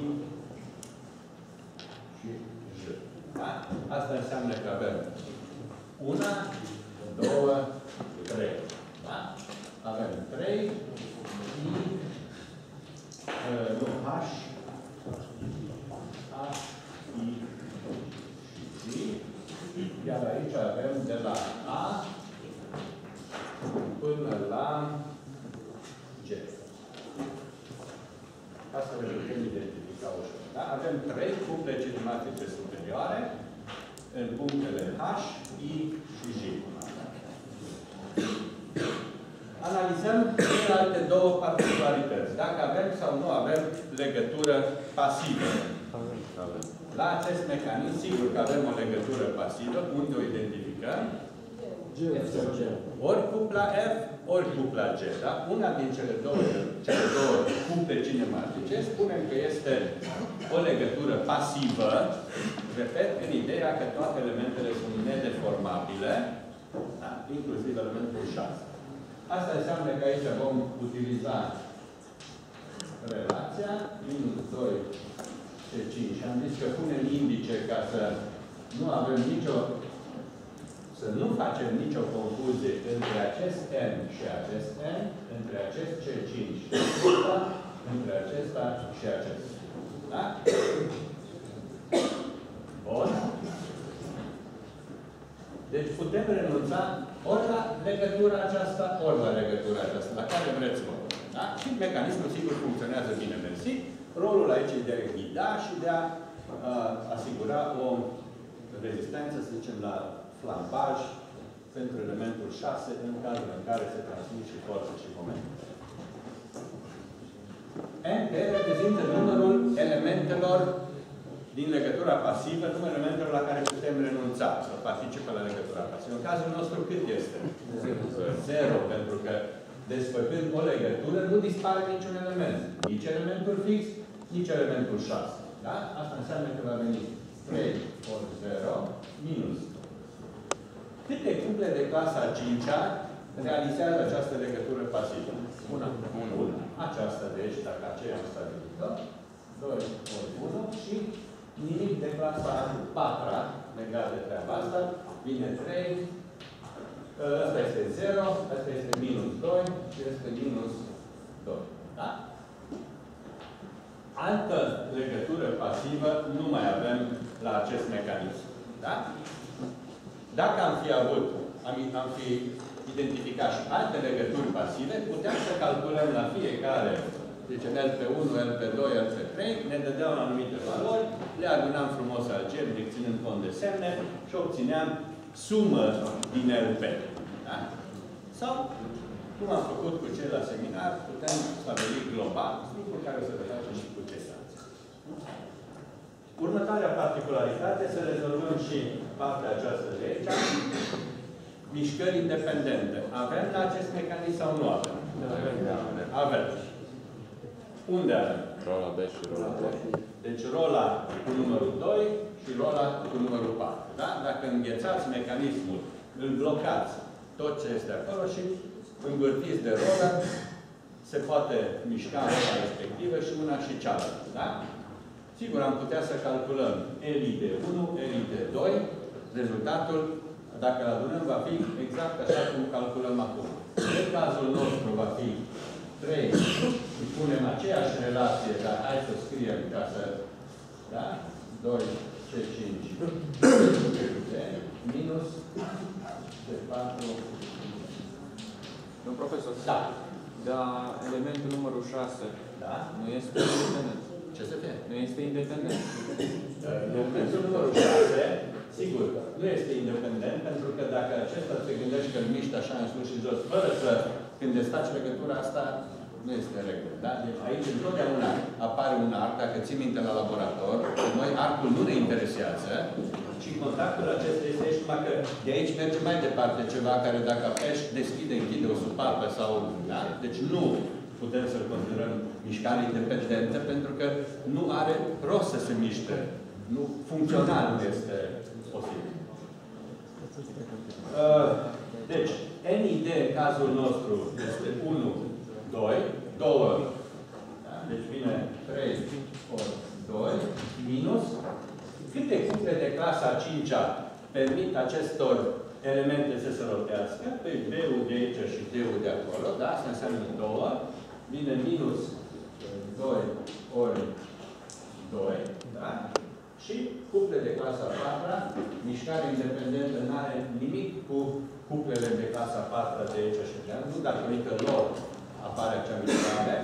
și J. Da? Asta înseamnă că avem una, două, trei. Da? Avem trei, I, nu, H, H, I și J. Iar aici avem de la A până la G. Ca să le putem identifica ușor. Da? Avem trei cuple cinematice superioare în punctele H, I și J. Analizăm celelalte două particularități. Dacă avem sau nu avem legătură pasivă. La acest mecanism, sigur că avem o legătură pasivă, unde o identificăm? Ori cupla F, ori cupla G. Da? Una din cele două, cele două cuple cinematice spunem că este o legătură pasivă, repet, în ideea că toate elementele sunt nedeformabile, da? Inclusiv elementul șase. Asta înseamnă că aici vom utiliza relația minus doi C cinci. Am zis că punem indice ca să nu avem nicio, să nu facem nicio confuzie între acest N și acest N, între acest C cinci și acesta, între acesta și acesta. Da? Bun. Deci putem renunța ori la legătura aceasta, ori la legătura aceasta, la care vreți voi. Da? Și mecanismul, sigur, funcționează bine, mersi. Rolul aici e de a ghida și de a uh, asigura o rezistență, să zicem, la flambaj pentru elementul șase, în cazul în care se transmit și forțe și momente. N P reprezintă numărul elementelor din legătura pasivă, numărul elementelor la care putem renunța să participe la legătura pasivă. În cazul nostru, cât este? Zero, pentru că desfăcând o legătură, nu dispare niciun element. Nici elementul fix, nici elementul șase. Da? Asta înseamnă că va veni trei ori zero minus. Câte cuple de clasa a cincea realizează această legătură pasivă? Una. Una. Aceasta, deci, dacă aceea am stabilit-o, doi ori unu și nimic de clasa a patra legat de treaba asta, vine trei, ăsta este zero, ăsta este minus doi și este minus doi. Da? Altă legătură pasivă nu mai avem la acest mecanism. Da? Dacă am fi avut, am, am fi identificat și alte legături pasive, puteam să calculăm la fiecare, deci L P unu, L P doi, L P trei, ne dădeau anumite valori, le adunam frumos algebric, ținând cont de semne și obțineam sumă din L P. Da? Sau, cum am făcut cu cei la seminar, putem stabili global, lucru care o să le facem și cu ceilalți. Următoarea particularitate, să rezolvăm și partea aceasta de aici. Mișcări independente. Avem la acest mecanism sau nu avem? Avem. Unde avem? Rola B și rola B. Deci rola cu numărul doi și rola cu numărul patru. Da? Dacă înghețați mecanismul, îl blocați tot ce este acolo și învârtiți de rolă, se poate mișca rola respectivă și una și cealaltă. Da? Sigur, am putea să calculăm L I de unu, L I de doi. Rezultatul, dacă îl adunăm, va fi exact așa cum calculăm acum. În cazul nostru va fi trei și punem aceeași relație, dar hai să scriem ca să... Da? doi C cinci minus C patru. Domnul profesor, da. Dar elementul numărul șase da. Nu este independent. Ce să fie? Nu este independent. Elementul numărul șase, sigur, nu este independent, pentru că dacă acesta se gândește că îl miști așa în sus și jos, fără să, când destaci legătura asta, nu este regulă. Da? Deci aici întotdeauna apare un arc, dacă ții minte la laborator, noi arcul nu ne interesează, și contactul acesta este aici, numai că de aici merge mai departe ceva care dacă apeși, deschide, închide o supapă sau... Da? Deci nu putem să-l considerăm mișcare independentă, pentru că nu are rost să se miște. Nu, funcțional nu este posibil. Uh, deci, N I D în cazul nostru este unu, doi, doi. Da? Deci vine trei ori doi, minus. Câte cuple de clasa a cincea permit acestor elemente să se rotească? Păi D-ul de aici și D-ul de acolo. Da? Asta înseamnă doi. Vine minus doi ori doi. Da? Și cuple de clasa a patra, mișcare independentă, nu are nimic cu cuplele de clasa a patra de aici și de aici. Nu datorită lor apare acea mișcare.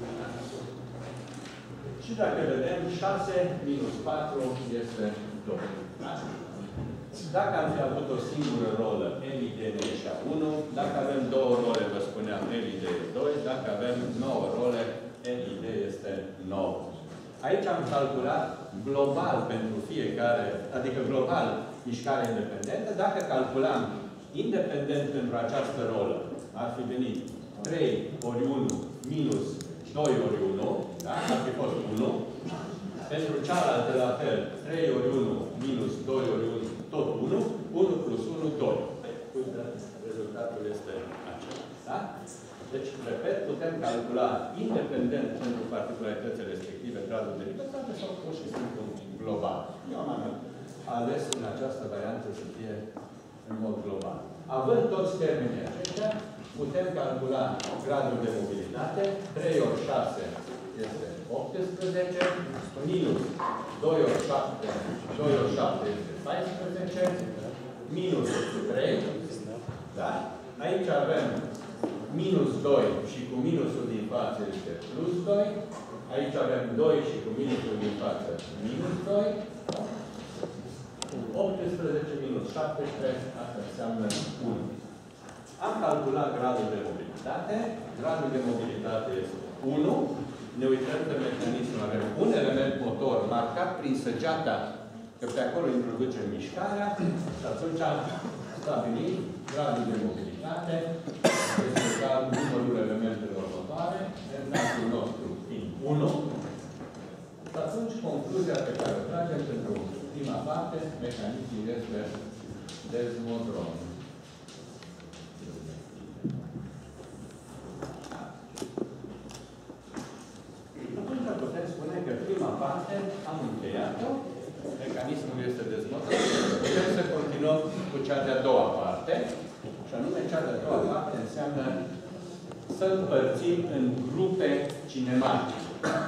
Și dacă vedem, șase minus patru este doi. Da? Dacă am fi avut o singură rolă, L I D este unu, dacă avem două role, vă spuneam, L I D este doi, dacă avem nouă role, L I D este nouă. Aici am calculat global pentru fiecare, adică global mișcare independentă, dacă calculam independent pentru această rolă, ar fi venit trei ori unu minus doi ori unu, da? Ar fi fost unu. Pentru cealaltă, la fel, trei ori unu minus doi ori unu, tot unu. unu plus unu, doi. Rezultatul este acela. Da? Deci, repet, putem calcula independent pentru particularitățile respective gradul de libertate sau pur și simplu global. Eu am ales în această variantă să fie în mod global. Având toți termenii aceștia, putem calcula gradul de mobilitate. trei ori șase este optsprezece, minus doi ori șapte, doi ori șapte este paisprezece, minus trei, da? Aici avem minus doi și cu minusul din față este plus doi. Aici avem doi și cu minusul din față minus doi. optsprezece minus șaptesprezece, asta înseamnă unu. Am calculat gradul de mobilitate. Gradul de mobilitate este unu. Ne uităm pe mecanism, avem un element motor marcat prin săgeata, că pe acolo introducem mișcarea și atunci stabilim gradul de mobilitate, este egal numărul elementelor motoare, în cazul nostru fiind unu. Și atunci concluzia pe care o tragem pentru prima parte, mecanismul este desmodron. Atunci putem spune că prima parte am încheiat-o, mecanismul este desmodron. Putem să continuăm cu cea de-a doua parte, și anume cea de-a doua parte înseamnă să împărțim în grupe cinematice.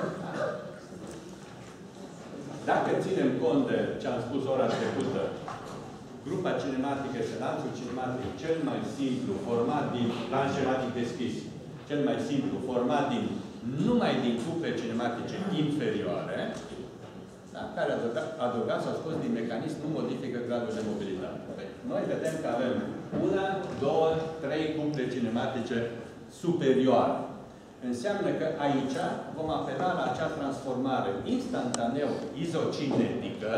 Dacă ținem cont de ce am spus ora trecută, grupa cinematică și lanțul cinematic cel mai simplu, format din lanț cinematic deschis, cel mai simplu, format din numai din grupe cinematice inferioare, da? Care adăugat, adăugat s-a spus din mecanism, nu modifică gradul de mobilitate. Noi vedem că avem una, două, trei grupe cinematice superioare. Înseamnă că aici vom apela la acea transformare instantaneu izocinetică,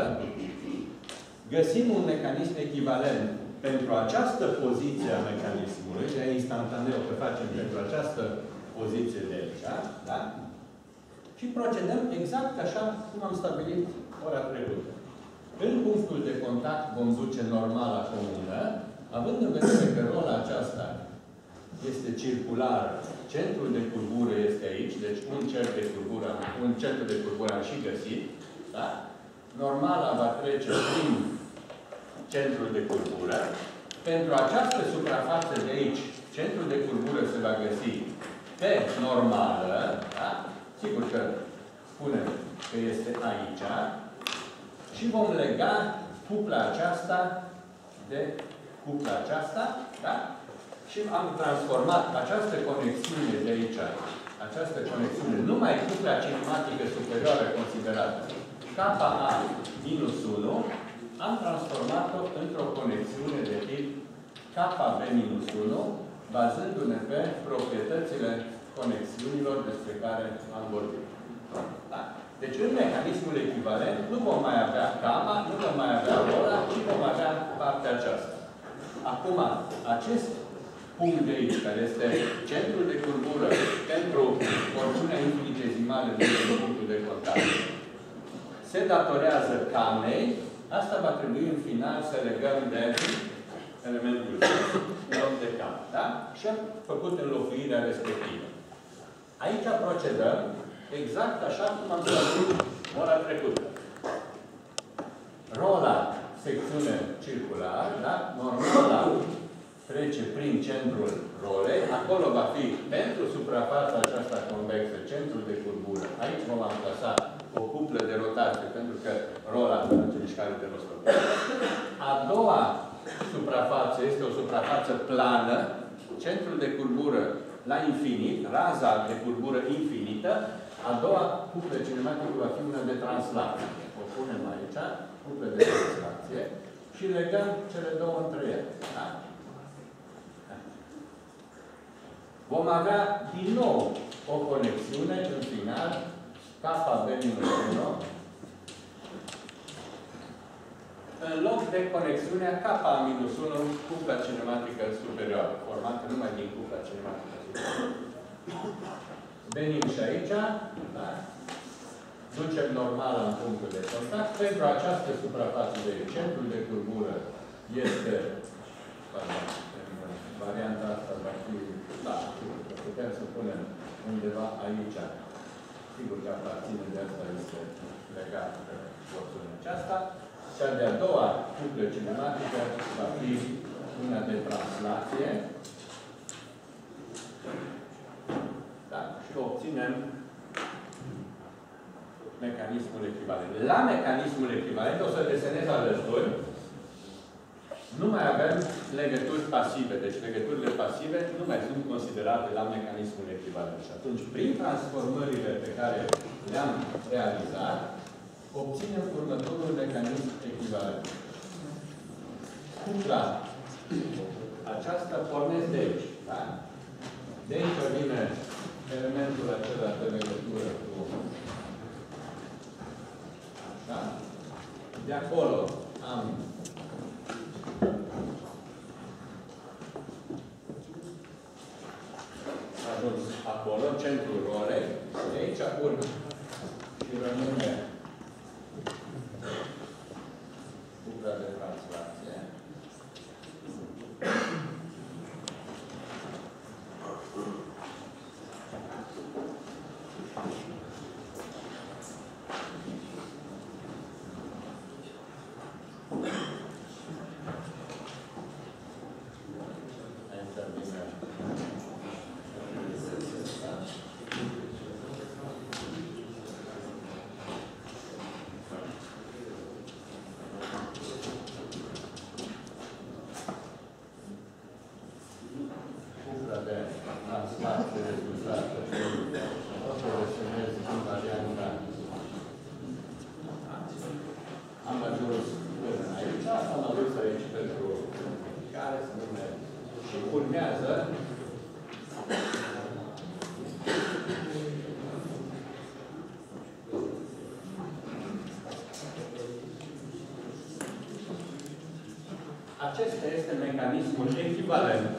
găsim un mecanism echivalent pentru această poziție a mecanismului, de instantaneu că facem pentru această poziție de aici, da? Și procedăm exact așa cum am stabilit ora trecută. În punctul de contact vom duce normala comună, având în vedere că rola aceasta este circulară, centrul de curbură este aici, deci un cerc de curbură, un centru de curbură am și găsit, da? Normala va trece prin centrul de curbură. Pentru această suprafață de aici, centrul de curbură se va găsi pe normală, da? Sigur că spunem că este aici, și vom lega cupla aceasta de cupla aceasta, da? Și am transformat această conexiune de aici, această conexiune, numai cupla cinematică superioară considerată K A minus unu, am transformat-o într-o conexiune de tip K B minus unu, bazându-ne pe proprietățile conexiunilor despre care am vorbit. Da? Deci, în mecanismul echivalent, nu vom mai avea gamma, nu vom mai avea ora, ci vom avea partea aceasta. Acum, acest punct de aici, care este centrul de curbură pentru porțiunea infinitezimală din punctul de contact, se datorează camei. Asta va trebui în final să legăm de elementul în loc de cam. Da? Și am făcut înlocuirea respectivă. Aici procedăm exact așa cum am spus ora trecută. Rola, secțiune circular, da? Normala trece prin centrul rolei. Acolo va fi, pentru suprafața aceasta convexă, centrul de curbură. Aici vom amplasa o cuplă de rotație, pentru că rola face mișcare de rostopare. A doua suprafață este o suprafață plană, centrul de curbură la infinit, raza de curbură infinită. A doua cuplă cinematică va fi una de translație. O punem aici, cuplă de translație, și legăm cele două între ele. Da? Vom avea din nou o conexiune în final K B minus unu în loc de conexiunea K minus unu cupla cinematică superioară, formată numai din cupla cinematică superioară. Venim și aici, da? Ducem normal în punctul de contact. Pentru această suprafață de centru de curbură este, varianta asta va fi, da, putem să punem undeva aici. Sigur că aparține de asta este legat de porțiunea aceasta. Cea de-a doua cuplă cinematică va fi una de translație. Da? Și obținem mecanismul echivalent. La mecanismul echivalent, o să desenez alături, nu mai avem legături pasive. Deci legăturile pasive nu mai sunt considerate la mecanismul echivalent. Și atunci, prin transformările pe care le-am realizat, obținem următorul mecanism echivalent. Cupla aceasta pornesc de aici. Da? De aici vine elementul acela de legătură cu așa. De acolo am ajuns acolo, centrul rolei, de aici urmă și rămâne cupla de translație. Acesta este mecanismul echivalent.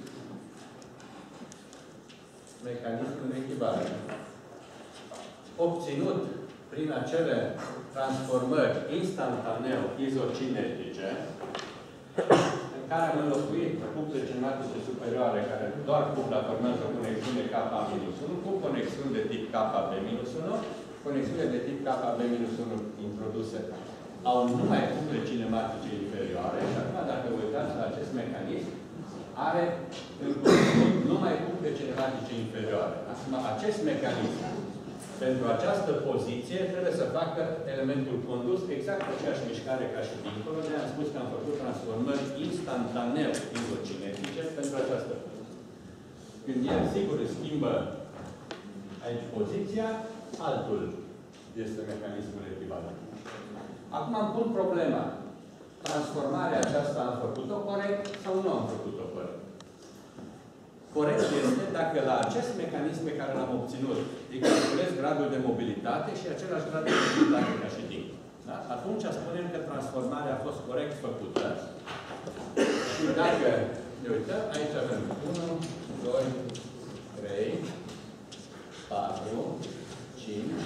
Mecanismul echivalent. Obținut prin acele transformări instantaneu izocinetice, în care am înlocuit cuple cinematice superioare, care doar cupla formează o conexiune K minus unu, cu conexiuni de tip K B minus unu, conexiunile de tip K B minus unu introduse au numai cuple cinematice inferioare și acum, dacă vă uitați la acest mecanism, are numai cuple cinematice inferioare. Acum, acest mecanism, pentru această poziție, trebuie să facă elementul condus exact aceeași mișcare ca și dincolo. De am spus că am făcut transformări instantaneu izocinetice pentru această poziție. Când el, sigur, schimbă aici poziția, altul este mecanismul echivalent. Acum îmi pun problema. Transformarea aceasta am făcut-o corect sau nu am făcut-o corect? Corect este dacă la acest mecanism pe care l-am obținut îi calculez gradul de mobilitate și același grad de mobilitate ca și din. Da? Atunci spunem că transformarea a fost corect făcută. Și dacă ne uităm, aici avem unu, doi, trei, patru, cinci,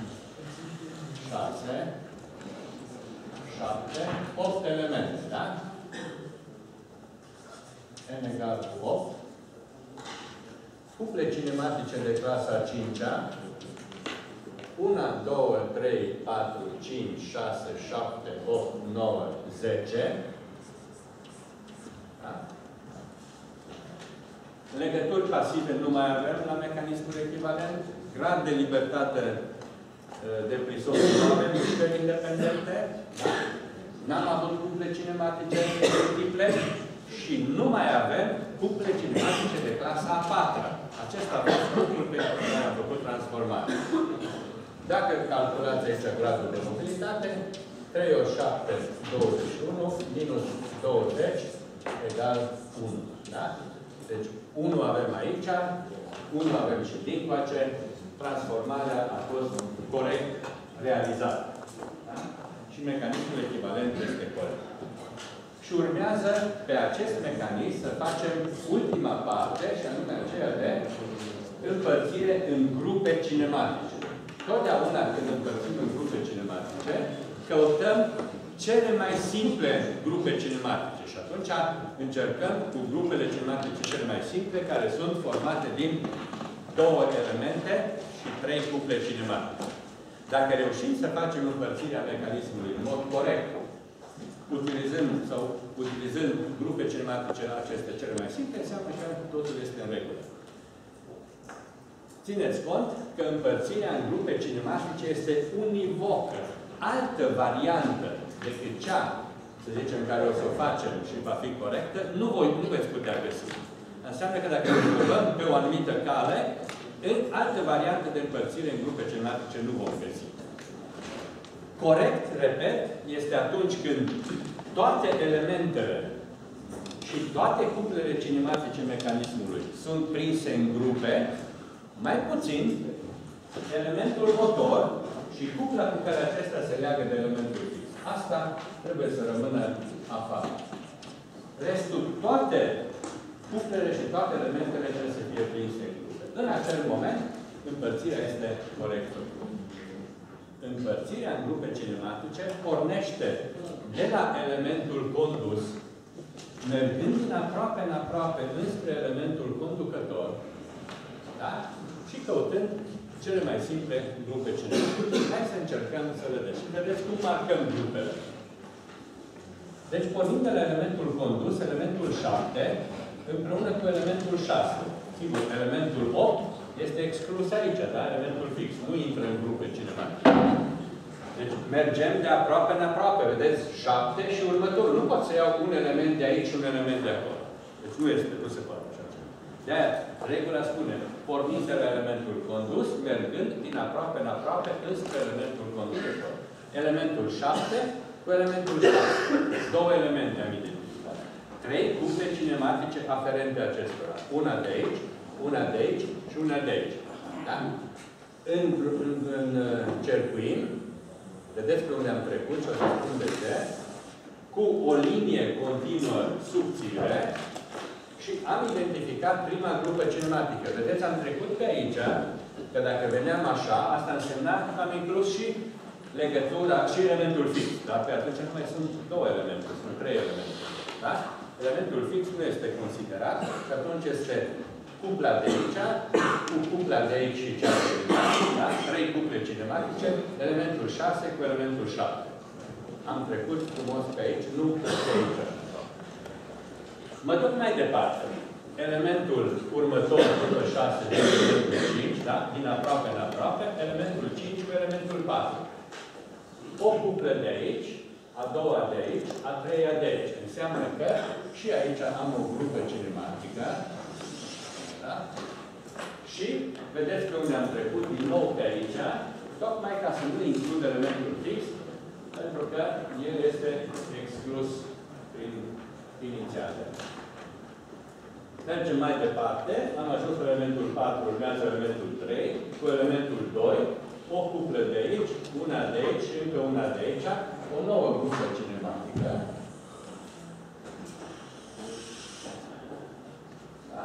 șase, șapte, opt elemente, da? N egal cu opt. Cuple cinematice de clasa a cincea. unu, doi, trei, patru, cinci, șase, șapte, opt, nouă, zece. Da? Legături pasive nu mai avem la mecanismul echivalent. Grad de libertate de prison nu avem mișcări independente. Da? N-am avut cuple cinematice multiple și nu mai avem cuple cinematice de clasa a patra. Acesta a fost lucrul pe care am făcut transformare. Dacă calculați aici gradul de mobilitate, trei ori șapte, douăzeci și unu, minus douăzeci, egal unu. Da? Deci, unu avem aici, unu avem și dincoace, transformarea a fost corect realizată. Da? și mecanismul echivalent este corect. Și urmează pe acest mecanism să facem ultima parte, și anume aceea de împărțire în grupe cinematice. Totdeauna când împărțim în grupe cinematice, căutăm cele mai simple grupe cinematice. Și atunci încercăm cu grupele cinematice cele mai simple, care sunt formate din două elemente și trei cuple cinematice. Dacă reușim să facem împărțirea mecanismului în mod corect, utilizând sau utilizând grupe cinematice acestea cele mai simple, înseamnă că totul este în regulă. Țineți cont că împărțirea în grupe cinematice este univocă. Altă variantă decât cea, să zicem, care o să o facem și va fi corectă, nu, voi, nu veți putea găsi. Înseamnă că dacă ne probăm pe o anumită cale, în altă variantă de împărțire în grupe cinematice nu vom găsi. Corect, repet, este atunci când toate elementele și toate cuplele cinematice mecanismului sunt prinse în grupe, mai puțin elementul motor și cupla cu care acesta se leagă de elementul fix. Asta trebuie să rămână afară. Restul, toate cuplele și toate elementele trebuie să fie prinse în grupe. În acel moment, împărțirea este corectă. Împărțirea în grupe cinematice pornește de la elementul condus, mergând din aproape în aproape înspre elementul conducător, da? Și căutând cele mai simple grupe cinematice. Hai să încercăm să vedem. Și vedeți cum marcăm grupele. Deci, pornind de la elementul condus, elementul șapte, împreună cu elementul șase. Sigur, elementul opt este exclus aici, da? Elementul fix. Nu intră în grupe cinematice. Deci, mergem de aproape în aproape. Vedeți? șapte și următorul. Nu pot să iau un element de aici și un element de acolo. Deci, nu este, nu se poate așa. De-aia, regula spune, porniți de la elementul condus, mergând din aproape în aproape înspre elementul conducător. Elementul șapte cu elementul șase. Două elemente am identificat. Trei cuple cinematice aferente acestora. Una de aici, una de aici și una de aici. Da? În, în, în cercuim, vedeți pe unde am trecut și o să spun de ce, cu o linie continuă subțire, și am identificat prima grupă cinematică. Vedeți, am trecut pe aici, că dacă veneam așa, asta însemna că am inclus și legătura, și elementul fix. Dar pe atunci nu mai sunt două elemente, sunt trei elemente. Da? Elementul fix nu este considerat, și atunci este cupla de aici, cu cupla de aici și cea de aici. Da? Trei cuple cinematice, elementul șase cu elementul șapte. Am trecut frumos pe aici, nu pe aici. Mă duc mai departe. Elementul următor, după șase, de elementul cinci, da? Din aproape în aproape, elementul cinci cu elementul patru. O cuplă de aici, a doua de aici, a treia de aici. Înseamnă că și aici am o grupă cinematică. Da? Și vedeți pe unde am trecut din nou pe aici, tocmai ca să nu includ elementul fix, pentru că el este exclus prin inițiale. Mergem mai departe. Am ajuns la elementul patru, urmează elementul trei, cu elementul doi, o cuplă de aici, una de aici și încă una de aici, o nouă grupă cinematică. Da?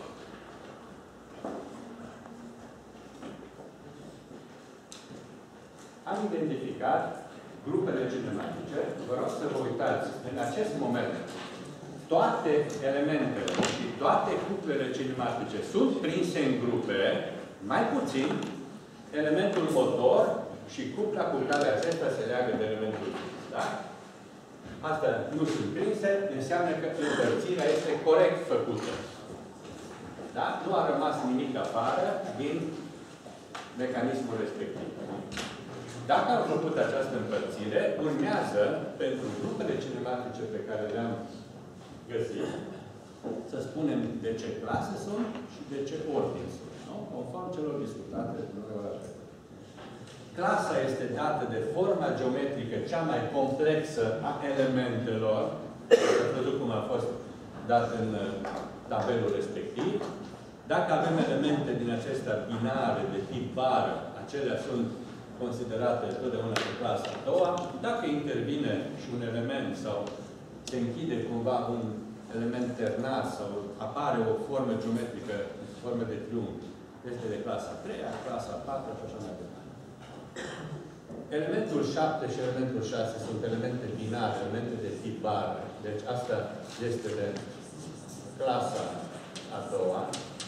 Am identificat grupele cinematice. Vă rog să vă uitați în acest moment. Toate elementele și toate cuplele cinematice sunt prinse în grupe, mai puțin elementul motor și cupla cu care acesta se leagă de elementul fix. Da? Astea nu sunt prinse, înseamnă că împărțirea este corect făcută. Da? Nu a rămas nimic afară din mecanismul respectiv. Dacă am făcut această împărțire, urmează pentru grupele cinematice pe care le-am găsit, să spunem de ce clasă sunt și de ce ordine sunt. Nu? Conform celor discutate de noi. Clasa este dată de forma geometrică cea mai complexă a elementelor, ați văzut cum a fost dat în tabelul respectiv. Dacă avem elemente din acestea binare de tip bară, acelea sunt considerate totdeauna de clasa a doua. Dacă intervine și un element sau se închide cumva un element ternar sau apare o formă geometrică, formă de triunghi, este de clasa a treia, clasa a patra și așa mai departe. Elementul șapte și elementul șase sunt elemente binare, elemente de tip bară. Deci asta este de clasa a doua.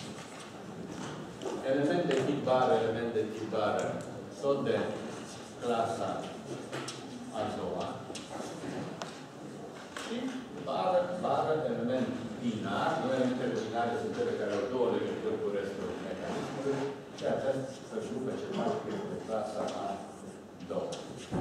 Element de tip bară, element de tip bară, tot de clasa a doua. Și bară, bară, element binar. Elementele binare sunt cele care au două legături cu restul mecanismului. Și această grupă ce fac este clasa a doua.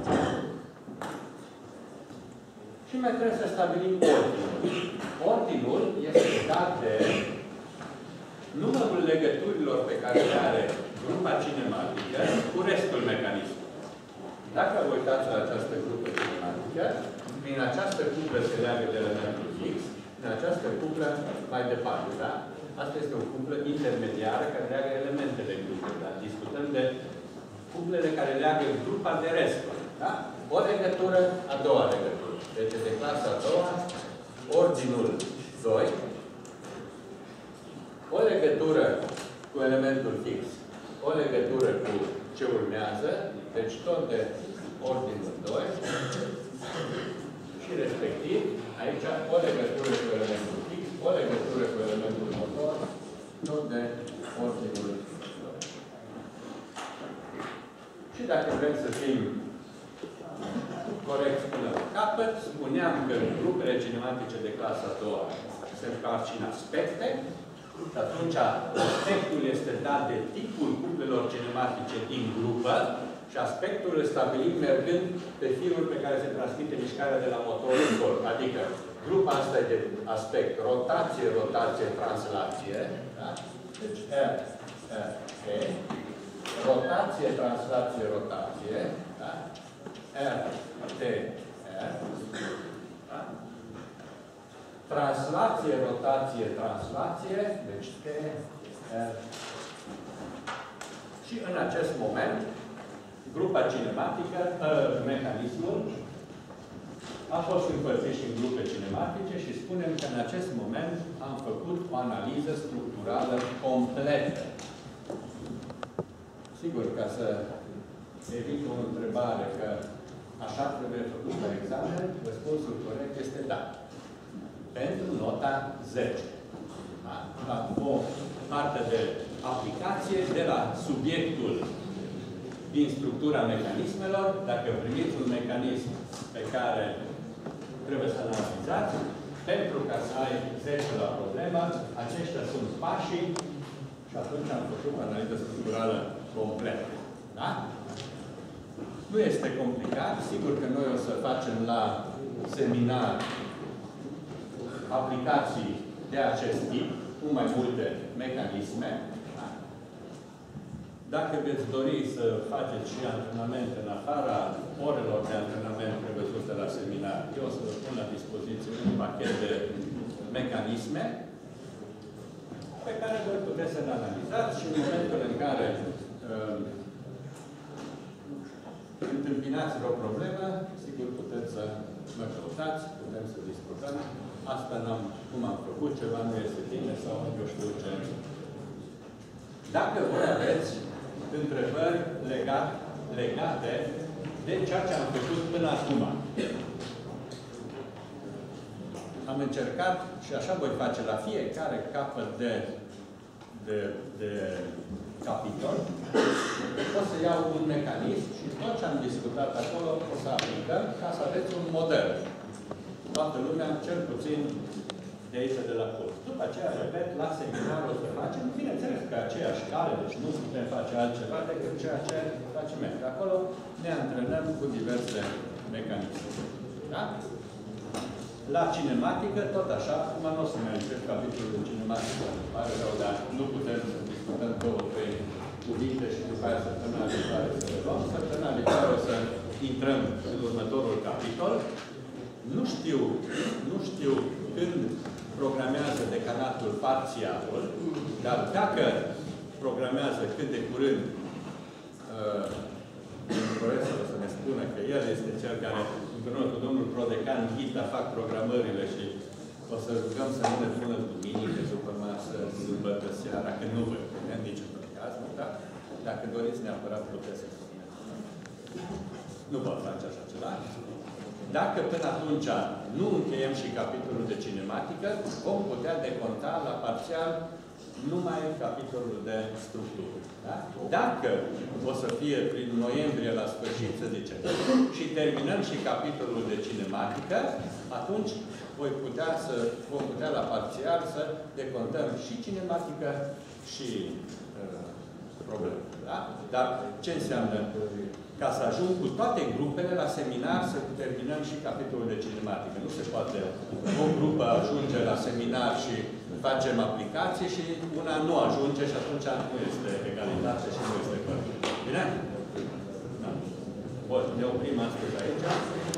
Și mai trebuie să stabilim ordinul. Ordinul este dat de numărul legăturilor pe care le are grupa cinematică cu restul mecanismului. Dacă vă uitați la această grupă cinematică, prin această cuplă se leagă de elementul X, în această cuplă mai departe, da? Asta este o cuplă intermediară care leagă elementele grupului, da? Discutăm de cuplele care leagă grupa de restul, da? O legătură, a doua legătură. Deci de clasa a doua, ordinul doi, o legătură cu elementul fix, o legătură cu ce urmează, deci tot de ordinul doi, și respectiv, aici o legătură cu elementul fix, o legătură cu elementul motor, tot de ordinul doi. Și dacă vrem să fim corect până la capăt, spuneam că grupele cinematice de clasa a doua se împart și în aspecte, și atunci aspectul este dat de tipul cuplelor cinematice din grupă și aspectul îl stabilim mergând pe firul pe care se transmite mișcarea de la motor în corp. Adică grupa asta e de aspect rotație, rotație, translație. Da? Deci R, R, E. Rotație, translație, rotație. Da? R, T, R. Da? Translație, rotație, translație. Deci T, R. Și în acest moment, grupa cinematică, mecanismul, a fost împărțit și în grupe cinematice și spunem că în acest moment am făcut o analiză structurală completă. Sigur, ca să evit o întrebare că așa trebuie făcut la examen, răspunsul corect este da. Pentru nota zece. Da? O parte de aplicație de la subiectul din structura mecanismelor. Dacă primiți un mecanism pe care trebuie să-l analizați, pentru ca să ai zece la problemă, aceștia sunt pașii și atunci am făcut o analiză structurală completă. Da? Nu este complicat. Sigur că noi o să facem la seminar aplicații de acest tip, cu mai multe mecanisme. Da? Dacă veți dori să faceți și antrenamente în afara orelor de antrenament prevăzute la seminar, eu o să vă pun la dispoziție un pachet de mecanisme pe care voi puteți să le analizați și în momentul în care uh, întâmpinați vreo problemă, sigur puteți să mă căutați, putem să discutăm. Asta n-am, cum am făcut, ceva nu este bine sau eu știu ce. Dacă voi aveți întrebări legat, legate de ceea ce am făcut până acum. Am încercat și așa voi face la fiecare capăt de, de, de capitol. O să iau un mecanism și tot ce am discutat acolo o să aplicăm ca să aveți un model. Toată lumea, cel puțin de aici de la curs. După aceea, repet, la seminar o să facem, bineînțeles că aceeași cale, deci nu putem face altceva decât ceea ce facem noi. Acolo ne antrenăm cu diverse mecanisme. Da? La cinematică, tot așa, acum nu o să mai încep capitolul în cinematică, pare rău, dar nu putem să discutăm două, trei cuvinte și după aia săptămâna viitoare să le luăm. Săptămâna viitoare o să intrăm în următorul capitol. Nu știu, nu știu când programează decanatul parțialul, dar dacă programează cât de curând uh, că el este cel care, împreună cu domnul Prodecan Ghita, fac programările și o să rugăm să nu ne pună duminică, după masă, sâmbătă, seara, că nu vă punem niciun caz, da? Dacă doriți neapărat puteți să spuneți. Nu vă face așa ceva. Dacă până atunci nu încheiem și capitolul de cinematică, vom putea deconta la parțial numai capitolul de structură. Da? Dacă o să fie prin noiembrie la sfârșit, să zicem, și terminăm și capitolul de cinematică, atunci voi putea să, vom putea la parțial să decontăm și cinematică și uh, probleme. Da? Dar ce înseamnă? Ca să ajung cu toate grupele la seminar să terminăm și capitolul de cinematică. Nu se poate. O grupă ajunge la seminar și facem aplicație și una nu ajunge și atunci nu este egalitate și nu este corect. Bine? Da. Bun, ne oprim astăzi aici.